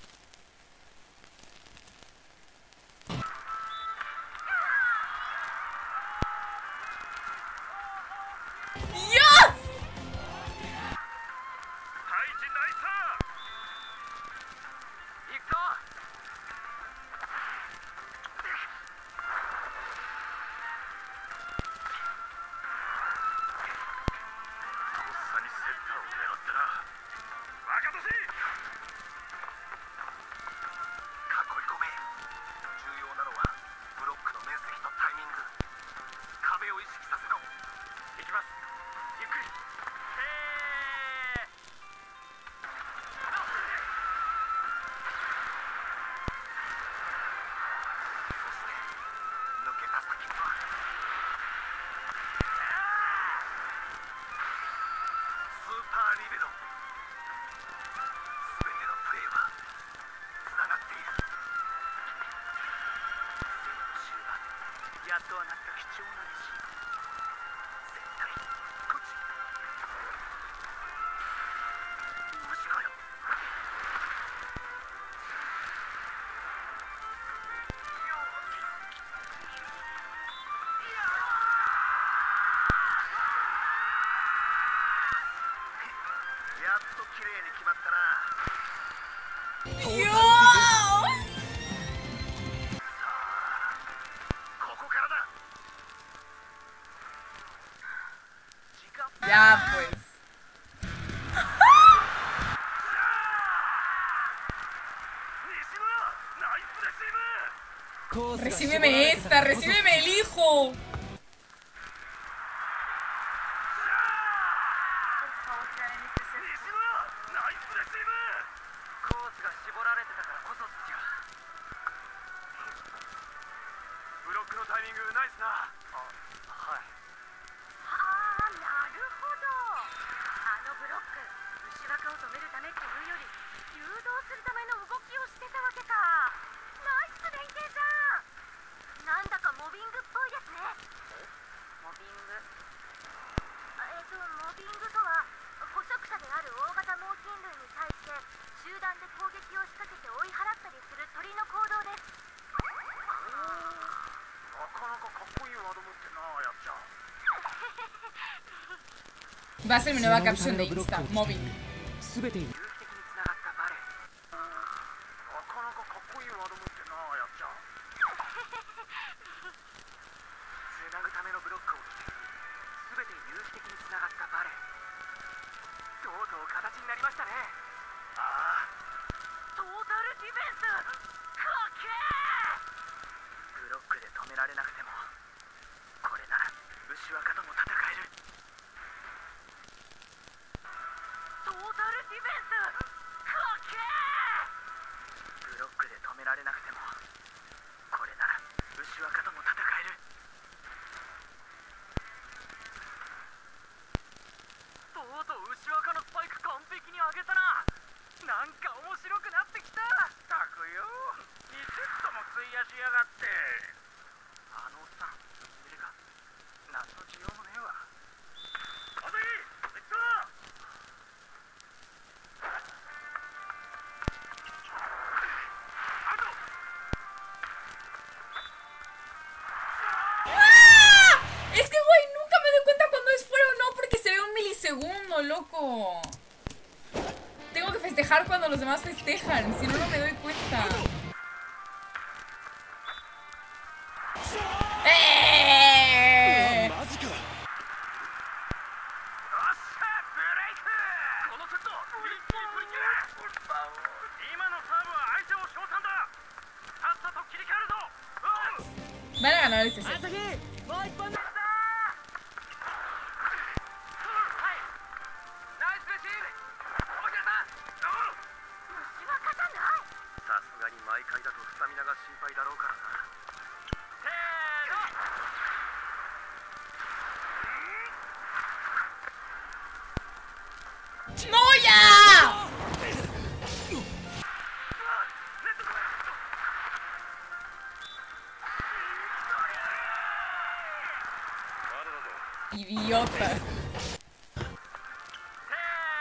Speaker 1: ¡Dios!
Speaker 2: 太一ナイス
Speaker 6: 行くぞ。
Speaker 4: とっさにセッターを狙ったな。
Speaker 2: 若年
Speaker 4: 囲い込め。重要なのはブロックの面積とタイミング。壁を意識させろ。
Speaker 2: 行きますゆっくり
Speaker 4: そして抜けた先にはスーパーリベロ。全てのプレーはつながっている。
Speaker 6: 戦の終盤、やっと放った貴重なレシーブ。絶対
Speaker 4: こっち。マジかよ。やっと綺麗に決まったな。
Speaker 1: ¡Dios!
Speaker 4: ここからだ。
Speaker 1: Ya, pues.
Speaker 2: 西村ナイスレシーブ
Speaker 3: コースが絞ら
Speaker 1: Recíbeme
Speaker 3: れて
Speaker 1: esta,
Speaker 3: たからこそ
Speaker 1: recíbeme el hijo.
Speaker 2: 西村ナイスレシーブ
Speaker 6: コースが絞られてたからこそっすよ。
Speaker 2: ブロックのタイミングナイスな
Speaker 6: はい。
Speaker 5: ああ、なるほど。あのブロック、牛若を止めるためっていうより誘導するための動きをしてたわけか。ナイス連携じゃん。なんだかモビングっぽいですね。モビングモビングとは捕食者である大型猛禽類に対して集団で攻撃を仕掛けて追い払ったりする鳥の行動です。
Speaker 2: なかなかかっこいいワード持ってんなやっちゃん
Speaker 1: Va a ser mi nueva caption de Insta, móvil.
Speaker 3: 全てに
Speaker 6: 有機的につながったバレー。
Speaker 2: なかなかかっこいいワード持ってんなやっちゃん
Speaker 6: つなぐためのブロックを起点に全て有機的につながったバレー。とうとう形になりましたね。
Speaker 5: トータルディフェンスかっけー。
Speaker 6: ブロックで止められなくてもこれなら牛若とも戦える。
Speaker 5: トータルディフェンスかっけー。
Speaker 6: ブロックで止められなくてもこれなら牛若とも戦える。とうとう牛若のスパイク完璧に上げたな。なんか面白くなってきた。
Speaker 2: たくよ2セットも費やしやがって
Speaker 6: あのおっさんいるか。何の需要もねえわ。
Speaker 2: 風いくぞアウト
Speaker 1: Es que, güey, nunca me doy cuenta cuando es fuera o no porque se ve un milisegundo, loco. Tengo que festejar cuando los demás festejan, si no, no me doy cuenta. ¡Eh!
Speaker 3: マジか。
Speaker 2: よっしゃブレイクこのセット一気に取り切れ今のサーブは相手を称賛ださっさと切り替えるぞ
Speaker 1: Van a ganar este set.
Speaker 3: 朝日もう一本だ。
Speaker 6: はいナイスレシーブ。大平さん
Speaker 5: 牛若じゃない。
Speaker 4: さすがに毎回だとスタミナが心配だろうからな。
Speaker 6: せーの。
Speaker 1: ¡No, ya! Idiota.
Speaker 6: せー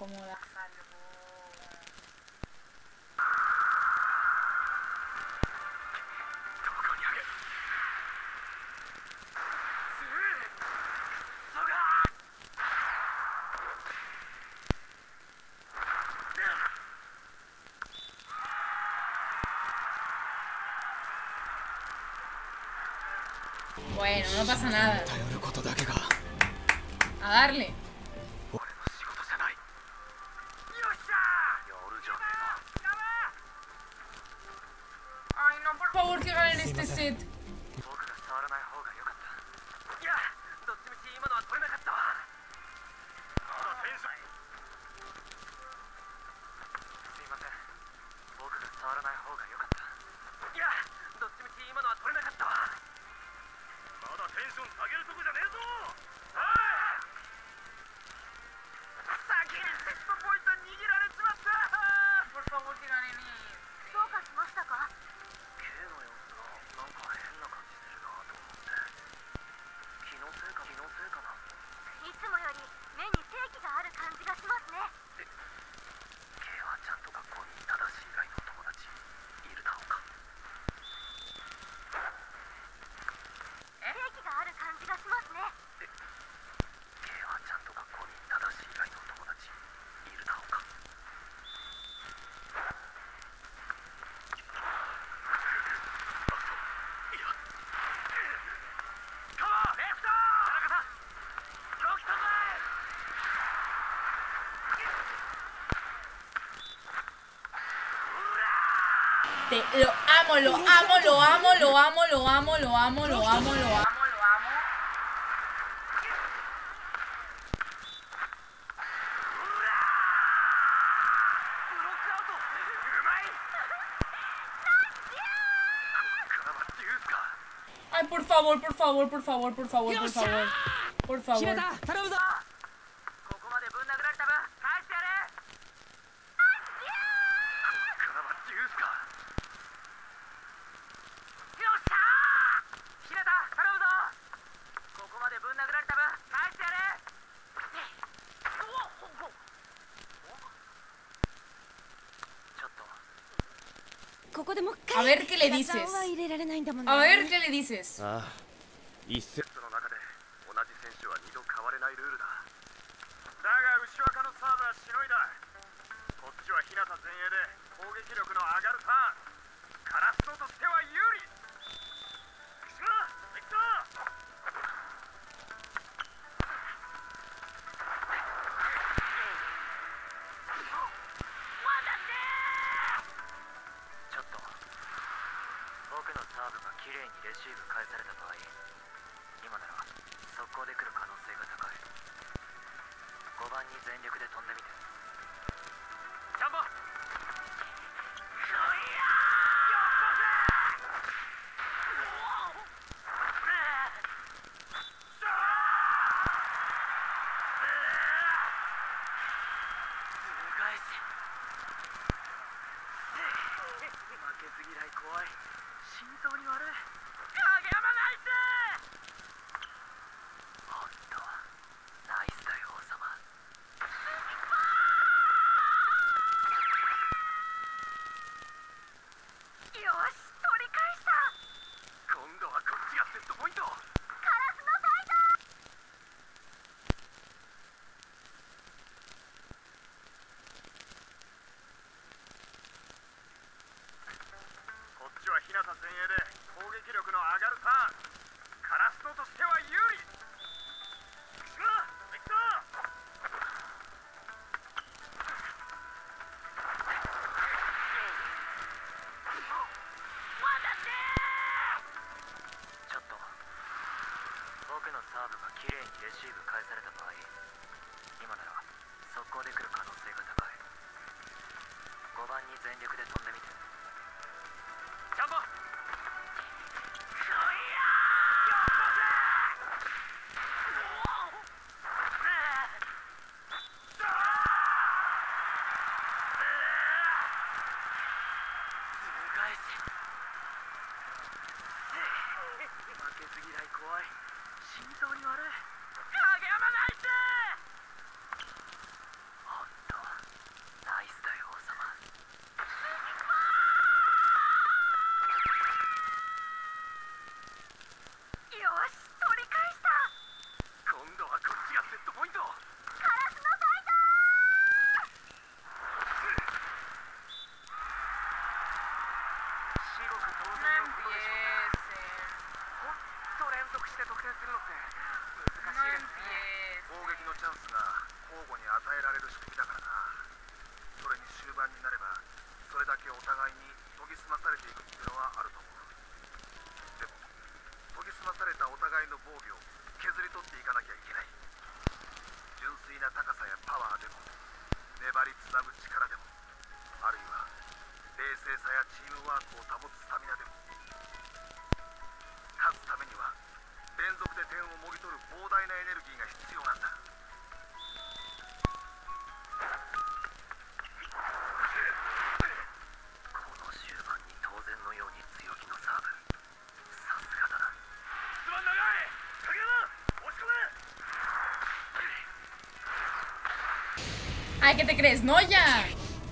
Speaker 1: como la salvó. Bueno, no pasa nada.
Speaker 3: 頼ることだけが
Speaker 1: A darle.
Speaker 4: 俺の仕事じゃない。よっしゃー。夜じゃねえな。
Speaker 1: Ay, no, por favor, que ganen este set.
Speaker 6: 僕が触らない方が良かった。いや、どっちみち今のは取れなかったわ。
Speaker 4: まだテンション。
Speaker 6: すいません、僕が触らない方が良かった。いや、どっちみち今のは取れなかったわ。
Speaker 4: まだテンション下げるとこじゃねえぞ。おい。
Speaker 6: 先にセットポイント握られちまった。
Speaker 1: Por favor, que ganen.
Speaker 5: どうかしましたか？
Speaker 6: K の様子がなんか変な感じするなと思って。気のせいかな。
Speaker 5: いつもより目に正気がある感じがしますね。
Speaker 6: K はちゃんと学校に正しい以外の友達いるだろうか。
Speaker 5: 正気がある感じがしますね。
Speaker 6: K はちゃんと学校に正しい以外の友達いるだろうか。
Speaker 4: カモンレフト。田中さん。今日来たぞ。
Speaker 1: Lo amo, lo amo, lo amo, lo amo, lo amo, lo amo, lo amo, lo amo. Ay, por favor, por favor, por favor, por favor, por favor. Por favor.
Speaker 3: 平田頼むぞ。
Speaker 6: ここまでぶん殴られた分返してやれ。
Speaker 4: カマジュースか。
Speaker 6: よっしゃー。平田頼むぞ。ここまでぶん殴られた分返してやれ。ちょっと
Speaker 7: ここでもう一
Speaker 1: A
Speaker 7: 回
Speaker 1: ver qué le
Speaker 7: 平田
Speaker 1: dices.
Speaker 7: は入れられないんだもんね。
Speaker 1: A ver qué le dices.
Speaker 3: ああ、一戦
Speaker 4: その中で同じ選手は2度変われないルールだ。だが牛若のサーブはしのいだ。こっちは日向前衛で攻撃力の上がるターン。カラスノとしては有利。岸村行くぞ。
Speaker 6: ちょっと僕のサーブが綺麗にレシーブ返された場合、今なら速攻で来る可能性が高い。5番に全力で飛んでみて。ジャンボ。負けず嫌い怖い。心臓に悪い。影山ナイス。ほんとナイスだよ王様。
Speaker 5: よし、取り返した。
Speaker 4: 今度はこっちがセットポイント。
Speaker 5: カラスのサイド。
Speaker 4: こっちは日向前衛で攻撃力の上がるターン。カラスノとしては有利。岸村行くぞ。
Speaker 6: ちょっと僕のサーブが綺麗にレシーブ返された場合、今なら速攻で来る可能性が高い。5番に全力で飛んでみて。ジャンボ。負けず嫌い怖い。心臓に悪い。影山ナイス。ほんと
Speaker 4: して得点するのって難しいですね。攻撃のチャンスが交互に与えられる仕組みだからな。それに終盤になればそれだけお互いに研ぎ澄まされていくっていうのはあると思う。でも研ぎ澄まされたお互いの防御を削り取っていかなきゃいけない。純粋な高さやパワーでも粘りつなぐ力でも、あるいは冷静さやチームワークを保つスタミナでも、勝つためには連続で点をもぎ取る膨大なエネルギーが必要なんだ。
Speaker 6: この終盤に当然のように強気のサーブ、さすがだな。
Speaker 4: すまん長い影山、押し込め。
Speaker 1: Ay, ¿qué te crees? ¡No ya!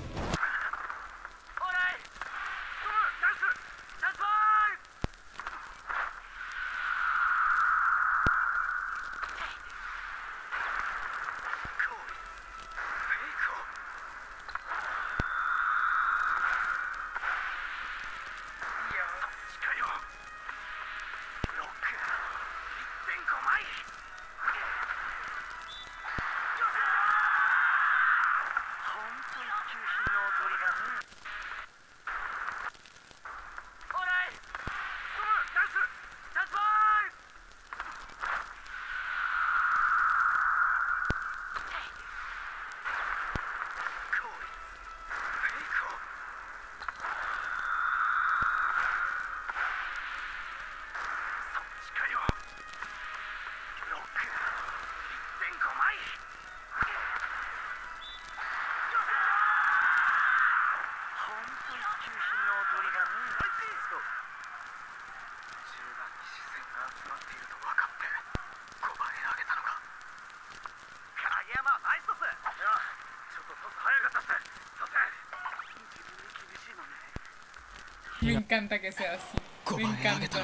Speaker 1: Me encanta que sea así. Me encanta.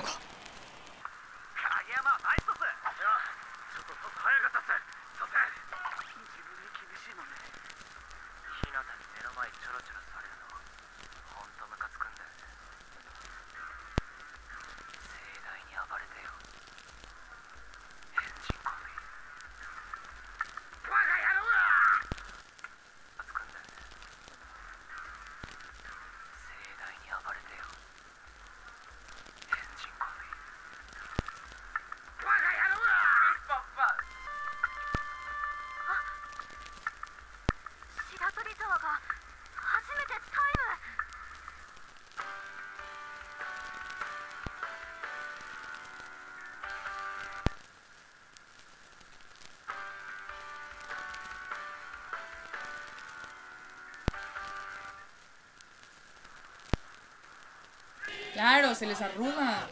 Speaker 1: Claro, se les arruga.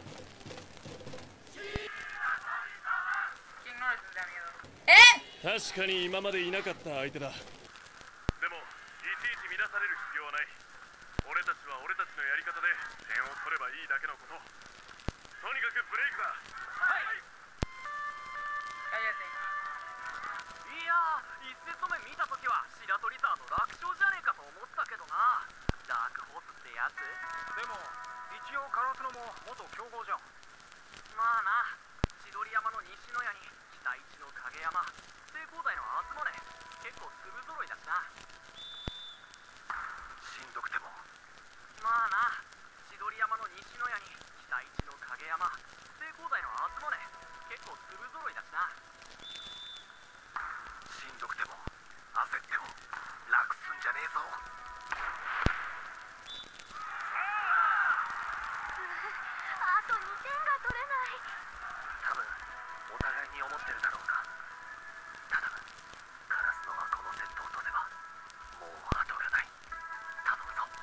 Speaker 5: ¿Quién no les tendría miedo?
Speaker 1: ¡Eh!
Speaker 3: 確かに今までいなかった相手だ。
Speaker 4: でもいちいち乱される必要はない。俺たちは俺たちのやり方で点を取ればいいだけのこと。とにかくブレイクだ。はい。
Speaker 5: Cállate.
Speaker 6: いやー、1セット目見たときは白鳥リザード楽勝じゃねえかと思ったけどな。ダークホースってやつ。
Speaker 4: でも一応カラスノも元強豪じゃん。
Speaker 6: まあな、千鳥山の西野屋に北一の影山、聖光台の東根、結構粒揃いだしな。
Speaker 4: しんどくても
Speaker 6: まあな、千鳥山の西野屋に北一の影山、聖光台の東根、結構粒揃いだしな。
Speaker 4: しんどくても焦っても楽すんじゃねえぞ。
Speaker 5: あと2点が取れない。
Speaker 6: 多分お互いに思ってるだろうな。ただカラスノはこのセットを落とせばもう後がない。頼むぞ。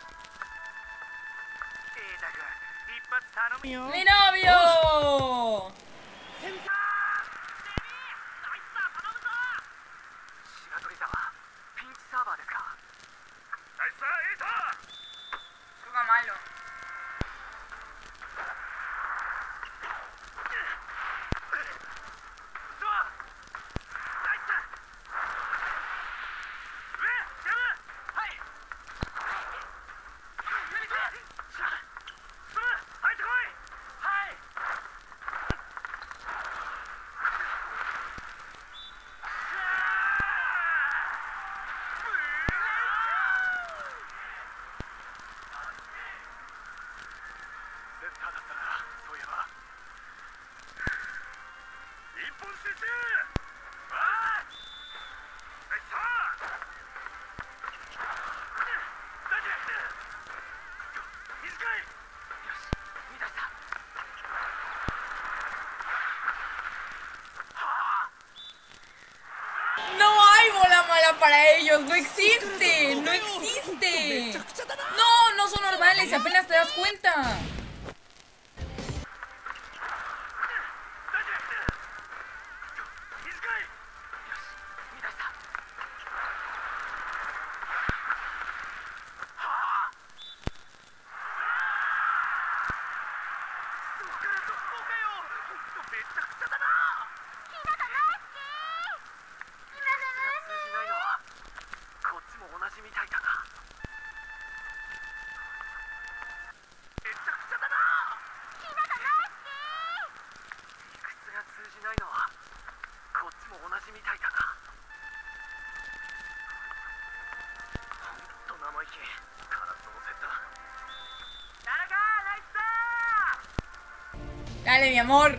Speaker 4: ケイタ君一発頼むよ。
Speaker 1: ¡Mi novio!
Speaker 6: 白鳥沢、ピンチサーバーですか。
Speaker 4: ナイスだエイタ。
Speaker 5: Juega malo.
Speaker 4: 集中。ああさあ大丈夫。短い。
Speaker 6: よし乱した。
Speaker 1: No hay bola mala para ellos, no existe, no existe. No, no son normales, apenas te das cuenta. Dale, mi amor.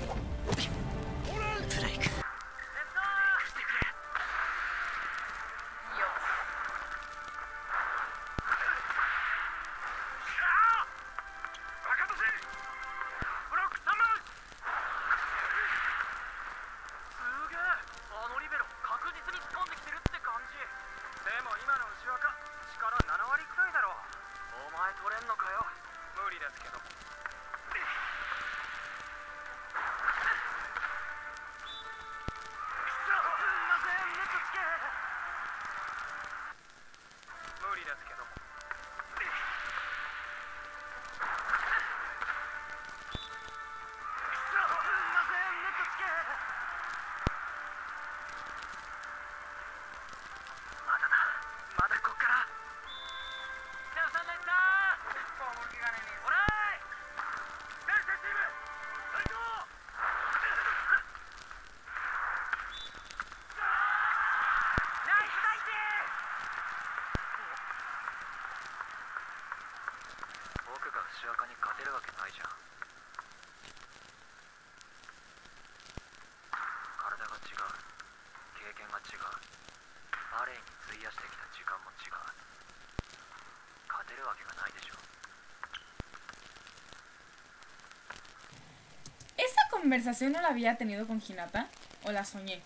Speaker 1: ¿Conversación no la había tenido con Hinata? ¿O la soñé?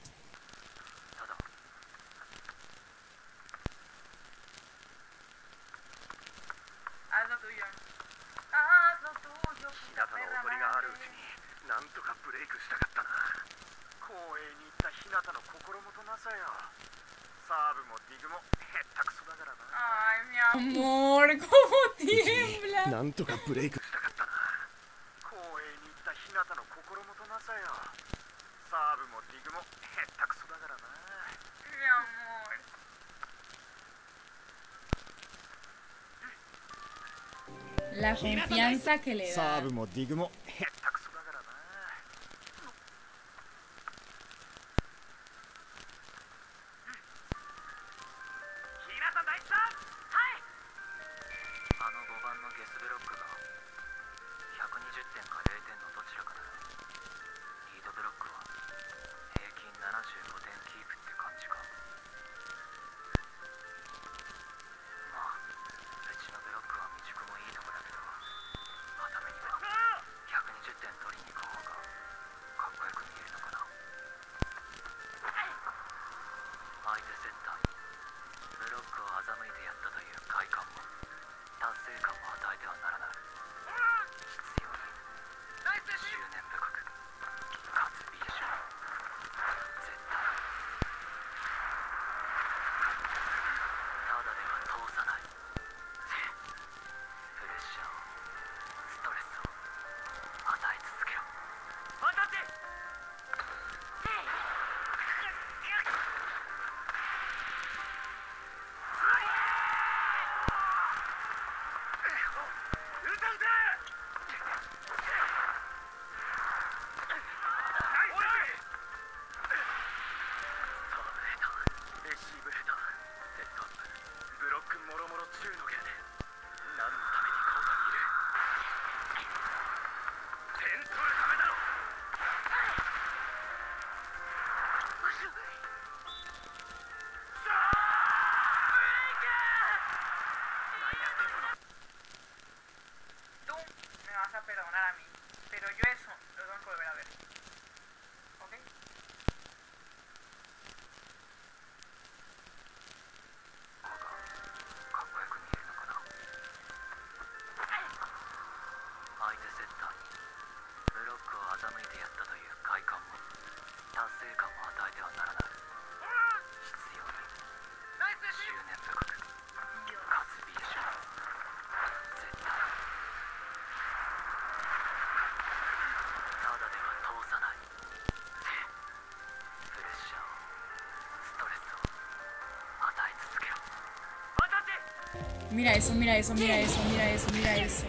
Speaker 1: Haz lo tuyo. Haz lo tuyo.
Speaker 4: 日向のおごりがあるうちになんとかブレイクしたかったな。光栄に行った日向の心もとなさよ。サーブもディグもへったくそだからな。
Speaker 1: Ay, mi amor, cómo tiembla.
Speaker 4: なんとかブレイクしたかったな。光栄に行った日向の心もとなさよ。サーブもディグもへったくそだからな。
Speaker 1: Mi amor. La confianza que le
Speaker 4: サ
Speaker 1: da.
Speaker 4: ーブもディグもへったくそだからな。日向大地さん。はい。
Speaker 6: あの5番のゲスブロックが120点か0点のどちらかならリードブロックは平均75点キープって感じか。まあうちのブロックは未熟もいいとこだけど、はためには120点取りに行く方がかっこよく見えるのかな。相手セッターにブロックを欺いてやったという快感も達成感も与えてはならない。必要に執念深くかつ美女絶対
Speaker 1: Mira eso, mira eso, mira eso, mira eso, mira eso.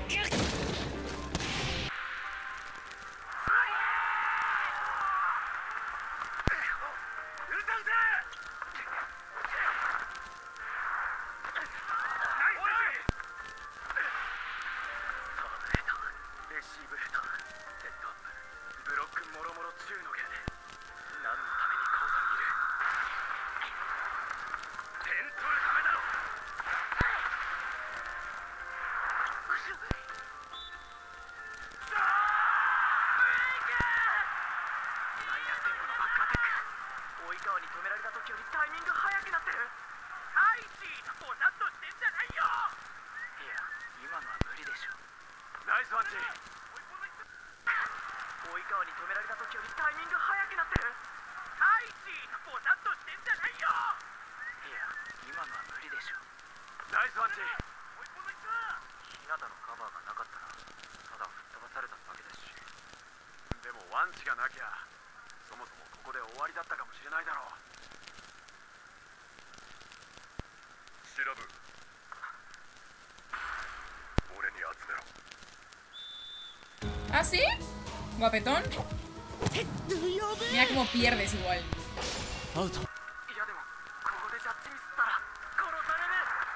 Speaker 1: ¿Ah, sí? Guapetón. Mira cómo pierdes igual.
Speaker 3: アウト。
Speaker 6: いやでもここでジャッジミスったら殺される。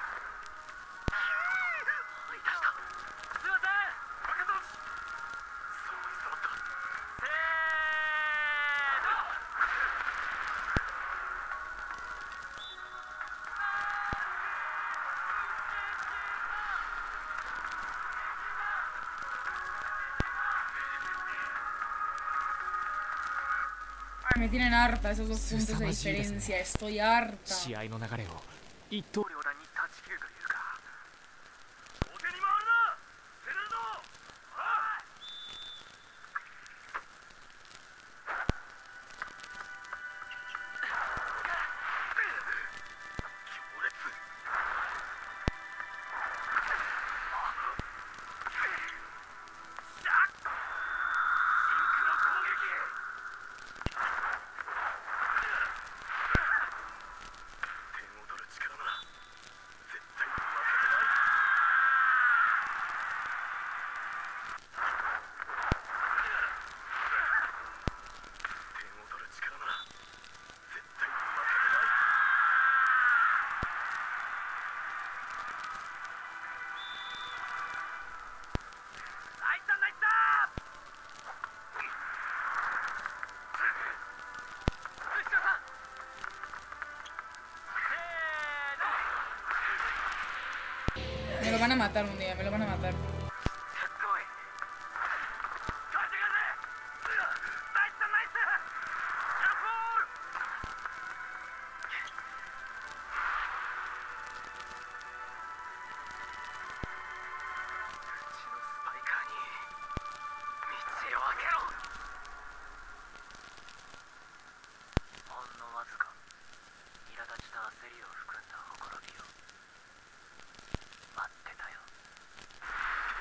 Speaker 6: 追い出した。すいません。赤とし。そうに揃った。せーの。
Speaker 1: Ay, me tienen harta esos 2 puntos de diferencia. Estoy harta.
Speaker 3: 試合の流れを一刀
Speaker 6: 両団に断ち切るというか。
Speaker 4: お手に回るな捨てるぞああ強烈シャッシンクロ攻撃点を取る力なら絶対に負けない点を取る力なら絶対に負けないナイスだナイスだ牛田さんせーの
Speaker 1: Me lo van a matar un día, me lo van a matar.
Speaker 6: すっごい勝て勝てナイスだナイスシャフォールうちのスパイカーに道を開けろほんのわずか苛立ちと焦りを含んだほころびを待ってたよ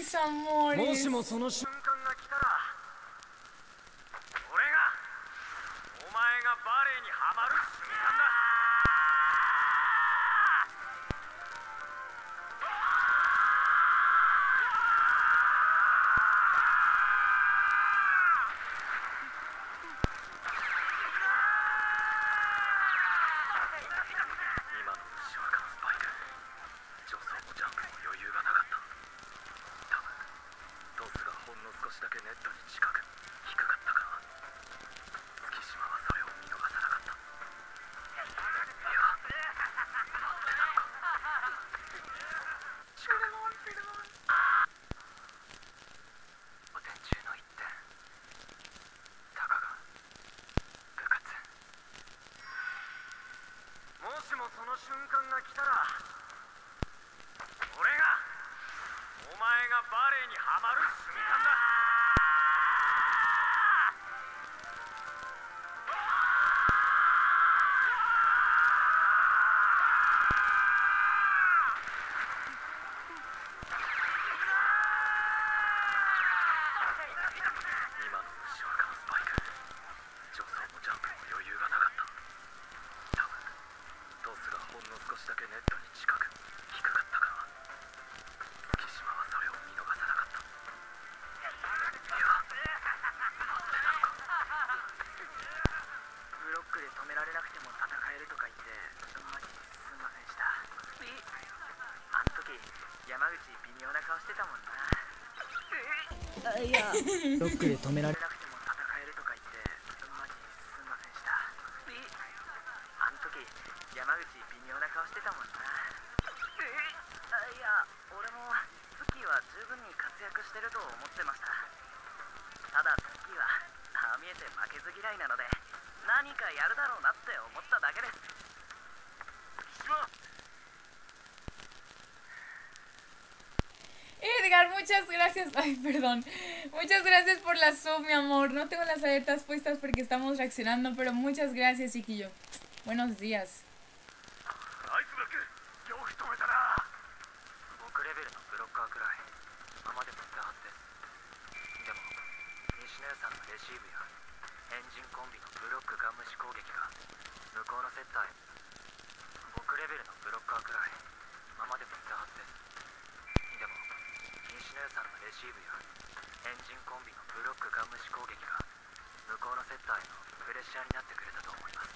Speaker 1: mis amores.
Speaker 3: もしもその瞬
Speaker 4: 瞬間が来たら俺がお前がバレエにハマる瞬間だ。今の牛若のスパイク、助走もジャンプも余裕がなかった。多分トスがほんの少しだけネットに近く低かったか。月島はそれを見逃さなかった。いや、待ってたのか。近くお天中の一点、たかが部活。もしもその瞬間が来たら俺がお前がバレエにハマる瞬間だ。今の牛若のスパイク、助走もジャンプも余裕がなかった。多分トスがほんの少しだけネットに近く低かったか。月島はそれを見逃さなかった。いや、待ってたのか。ブロックで止められなくても戦えるとか言ってマジすんませんでした。あん時山口微妙な顔してたもんな。
Speaker 3: いやロックで止められ
Speaker 4: なくても戦えるとか言ってマジすんませんでした。あん時山口微妙な顔してたもんな。いや、俺も月は十分に活躍してると思ってました。ただ月はああ見えて負けず嫌いなので何かやるだろうなって思っただけです。月島。
Speaker 1: Edgar, muchas gracias. Ay, perdón. Muchas gracias por la sub, mi amor. No tengo las alertas puestas porque estamos reaccionando, pero muchas gracias, chiquillo. Buenos días.
Speaker 4: アイスブロックよく止めたな。
Speaker 6: 僕レベルのブロッカーくらい今までもいたはずです。でも西野屋さんのレシーブやエンジンコンビのブロックガン無視攻撃が向こうのセッターへ。僕レベルのブロッカーくらい今までもいたはずです。でも西野屋さんのレシーブやエンジンコンビのブロックガン無視攻撃が向こうのセッターへのプレッシャーになってくれたと思います。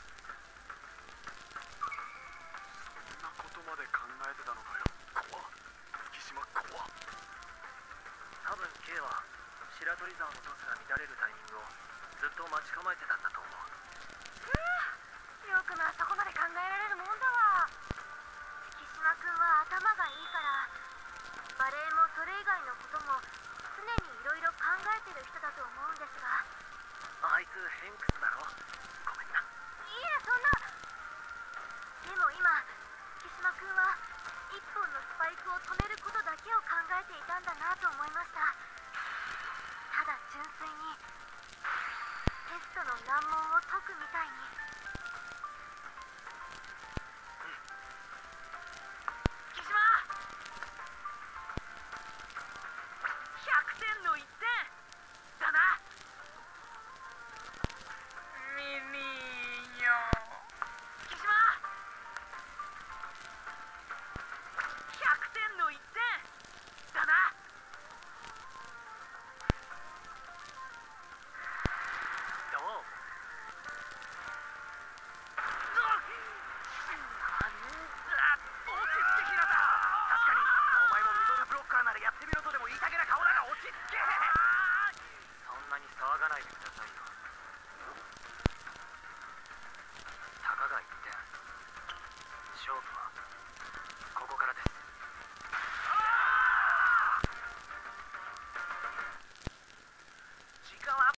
Speaker 4: そんなことまで考えてたのかよ。怖っ。月島怖っ。
Speaker 6: 多分 K は白鳥沢のトスが乱れるタイミングをずっと待ち構えてたんだと思う。
Speaker 5: よくもあそこまで考えられるもんだわ。月島君は頭がいいからバレエもそれ以外のことも常にいろいろ考えてる人だと思うんですが。
Speaker 6: あいつヘンクスだろ。ごめんな。
Speaker 5: いえ、そんな。でも今月島君は一本のスパイクを止めることだけを考えていたんだなと思いました。ただ純粋にテストの難問を解くみたいに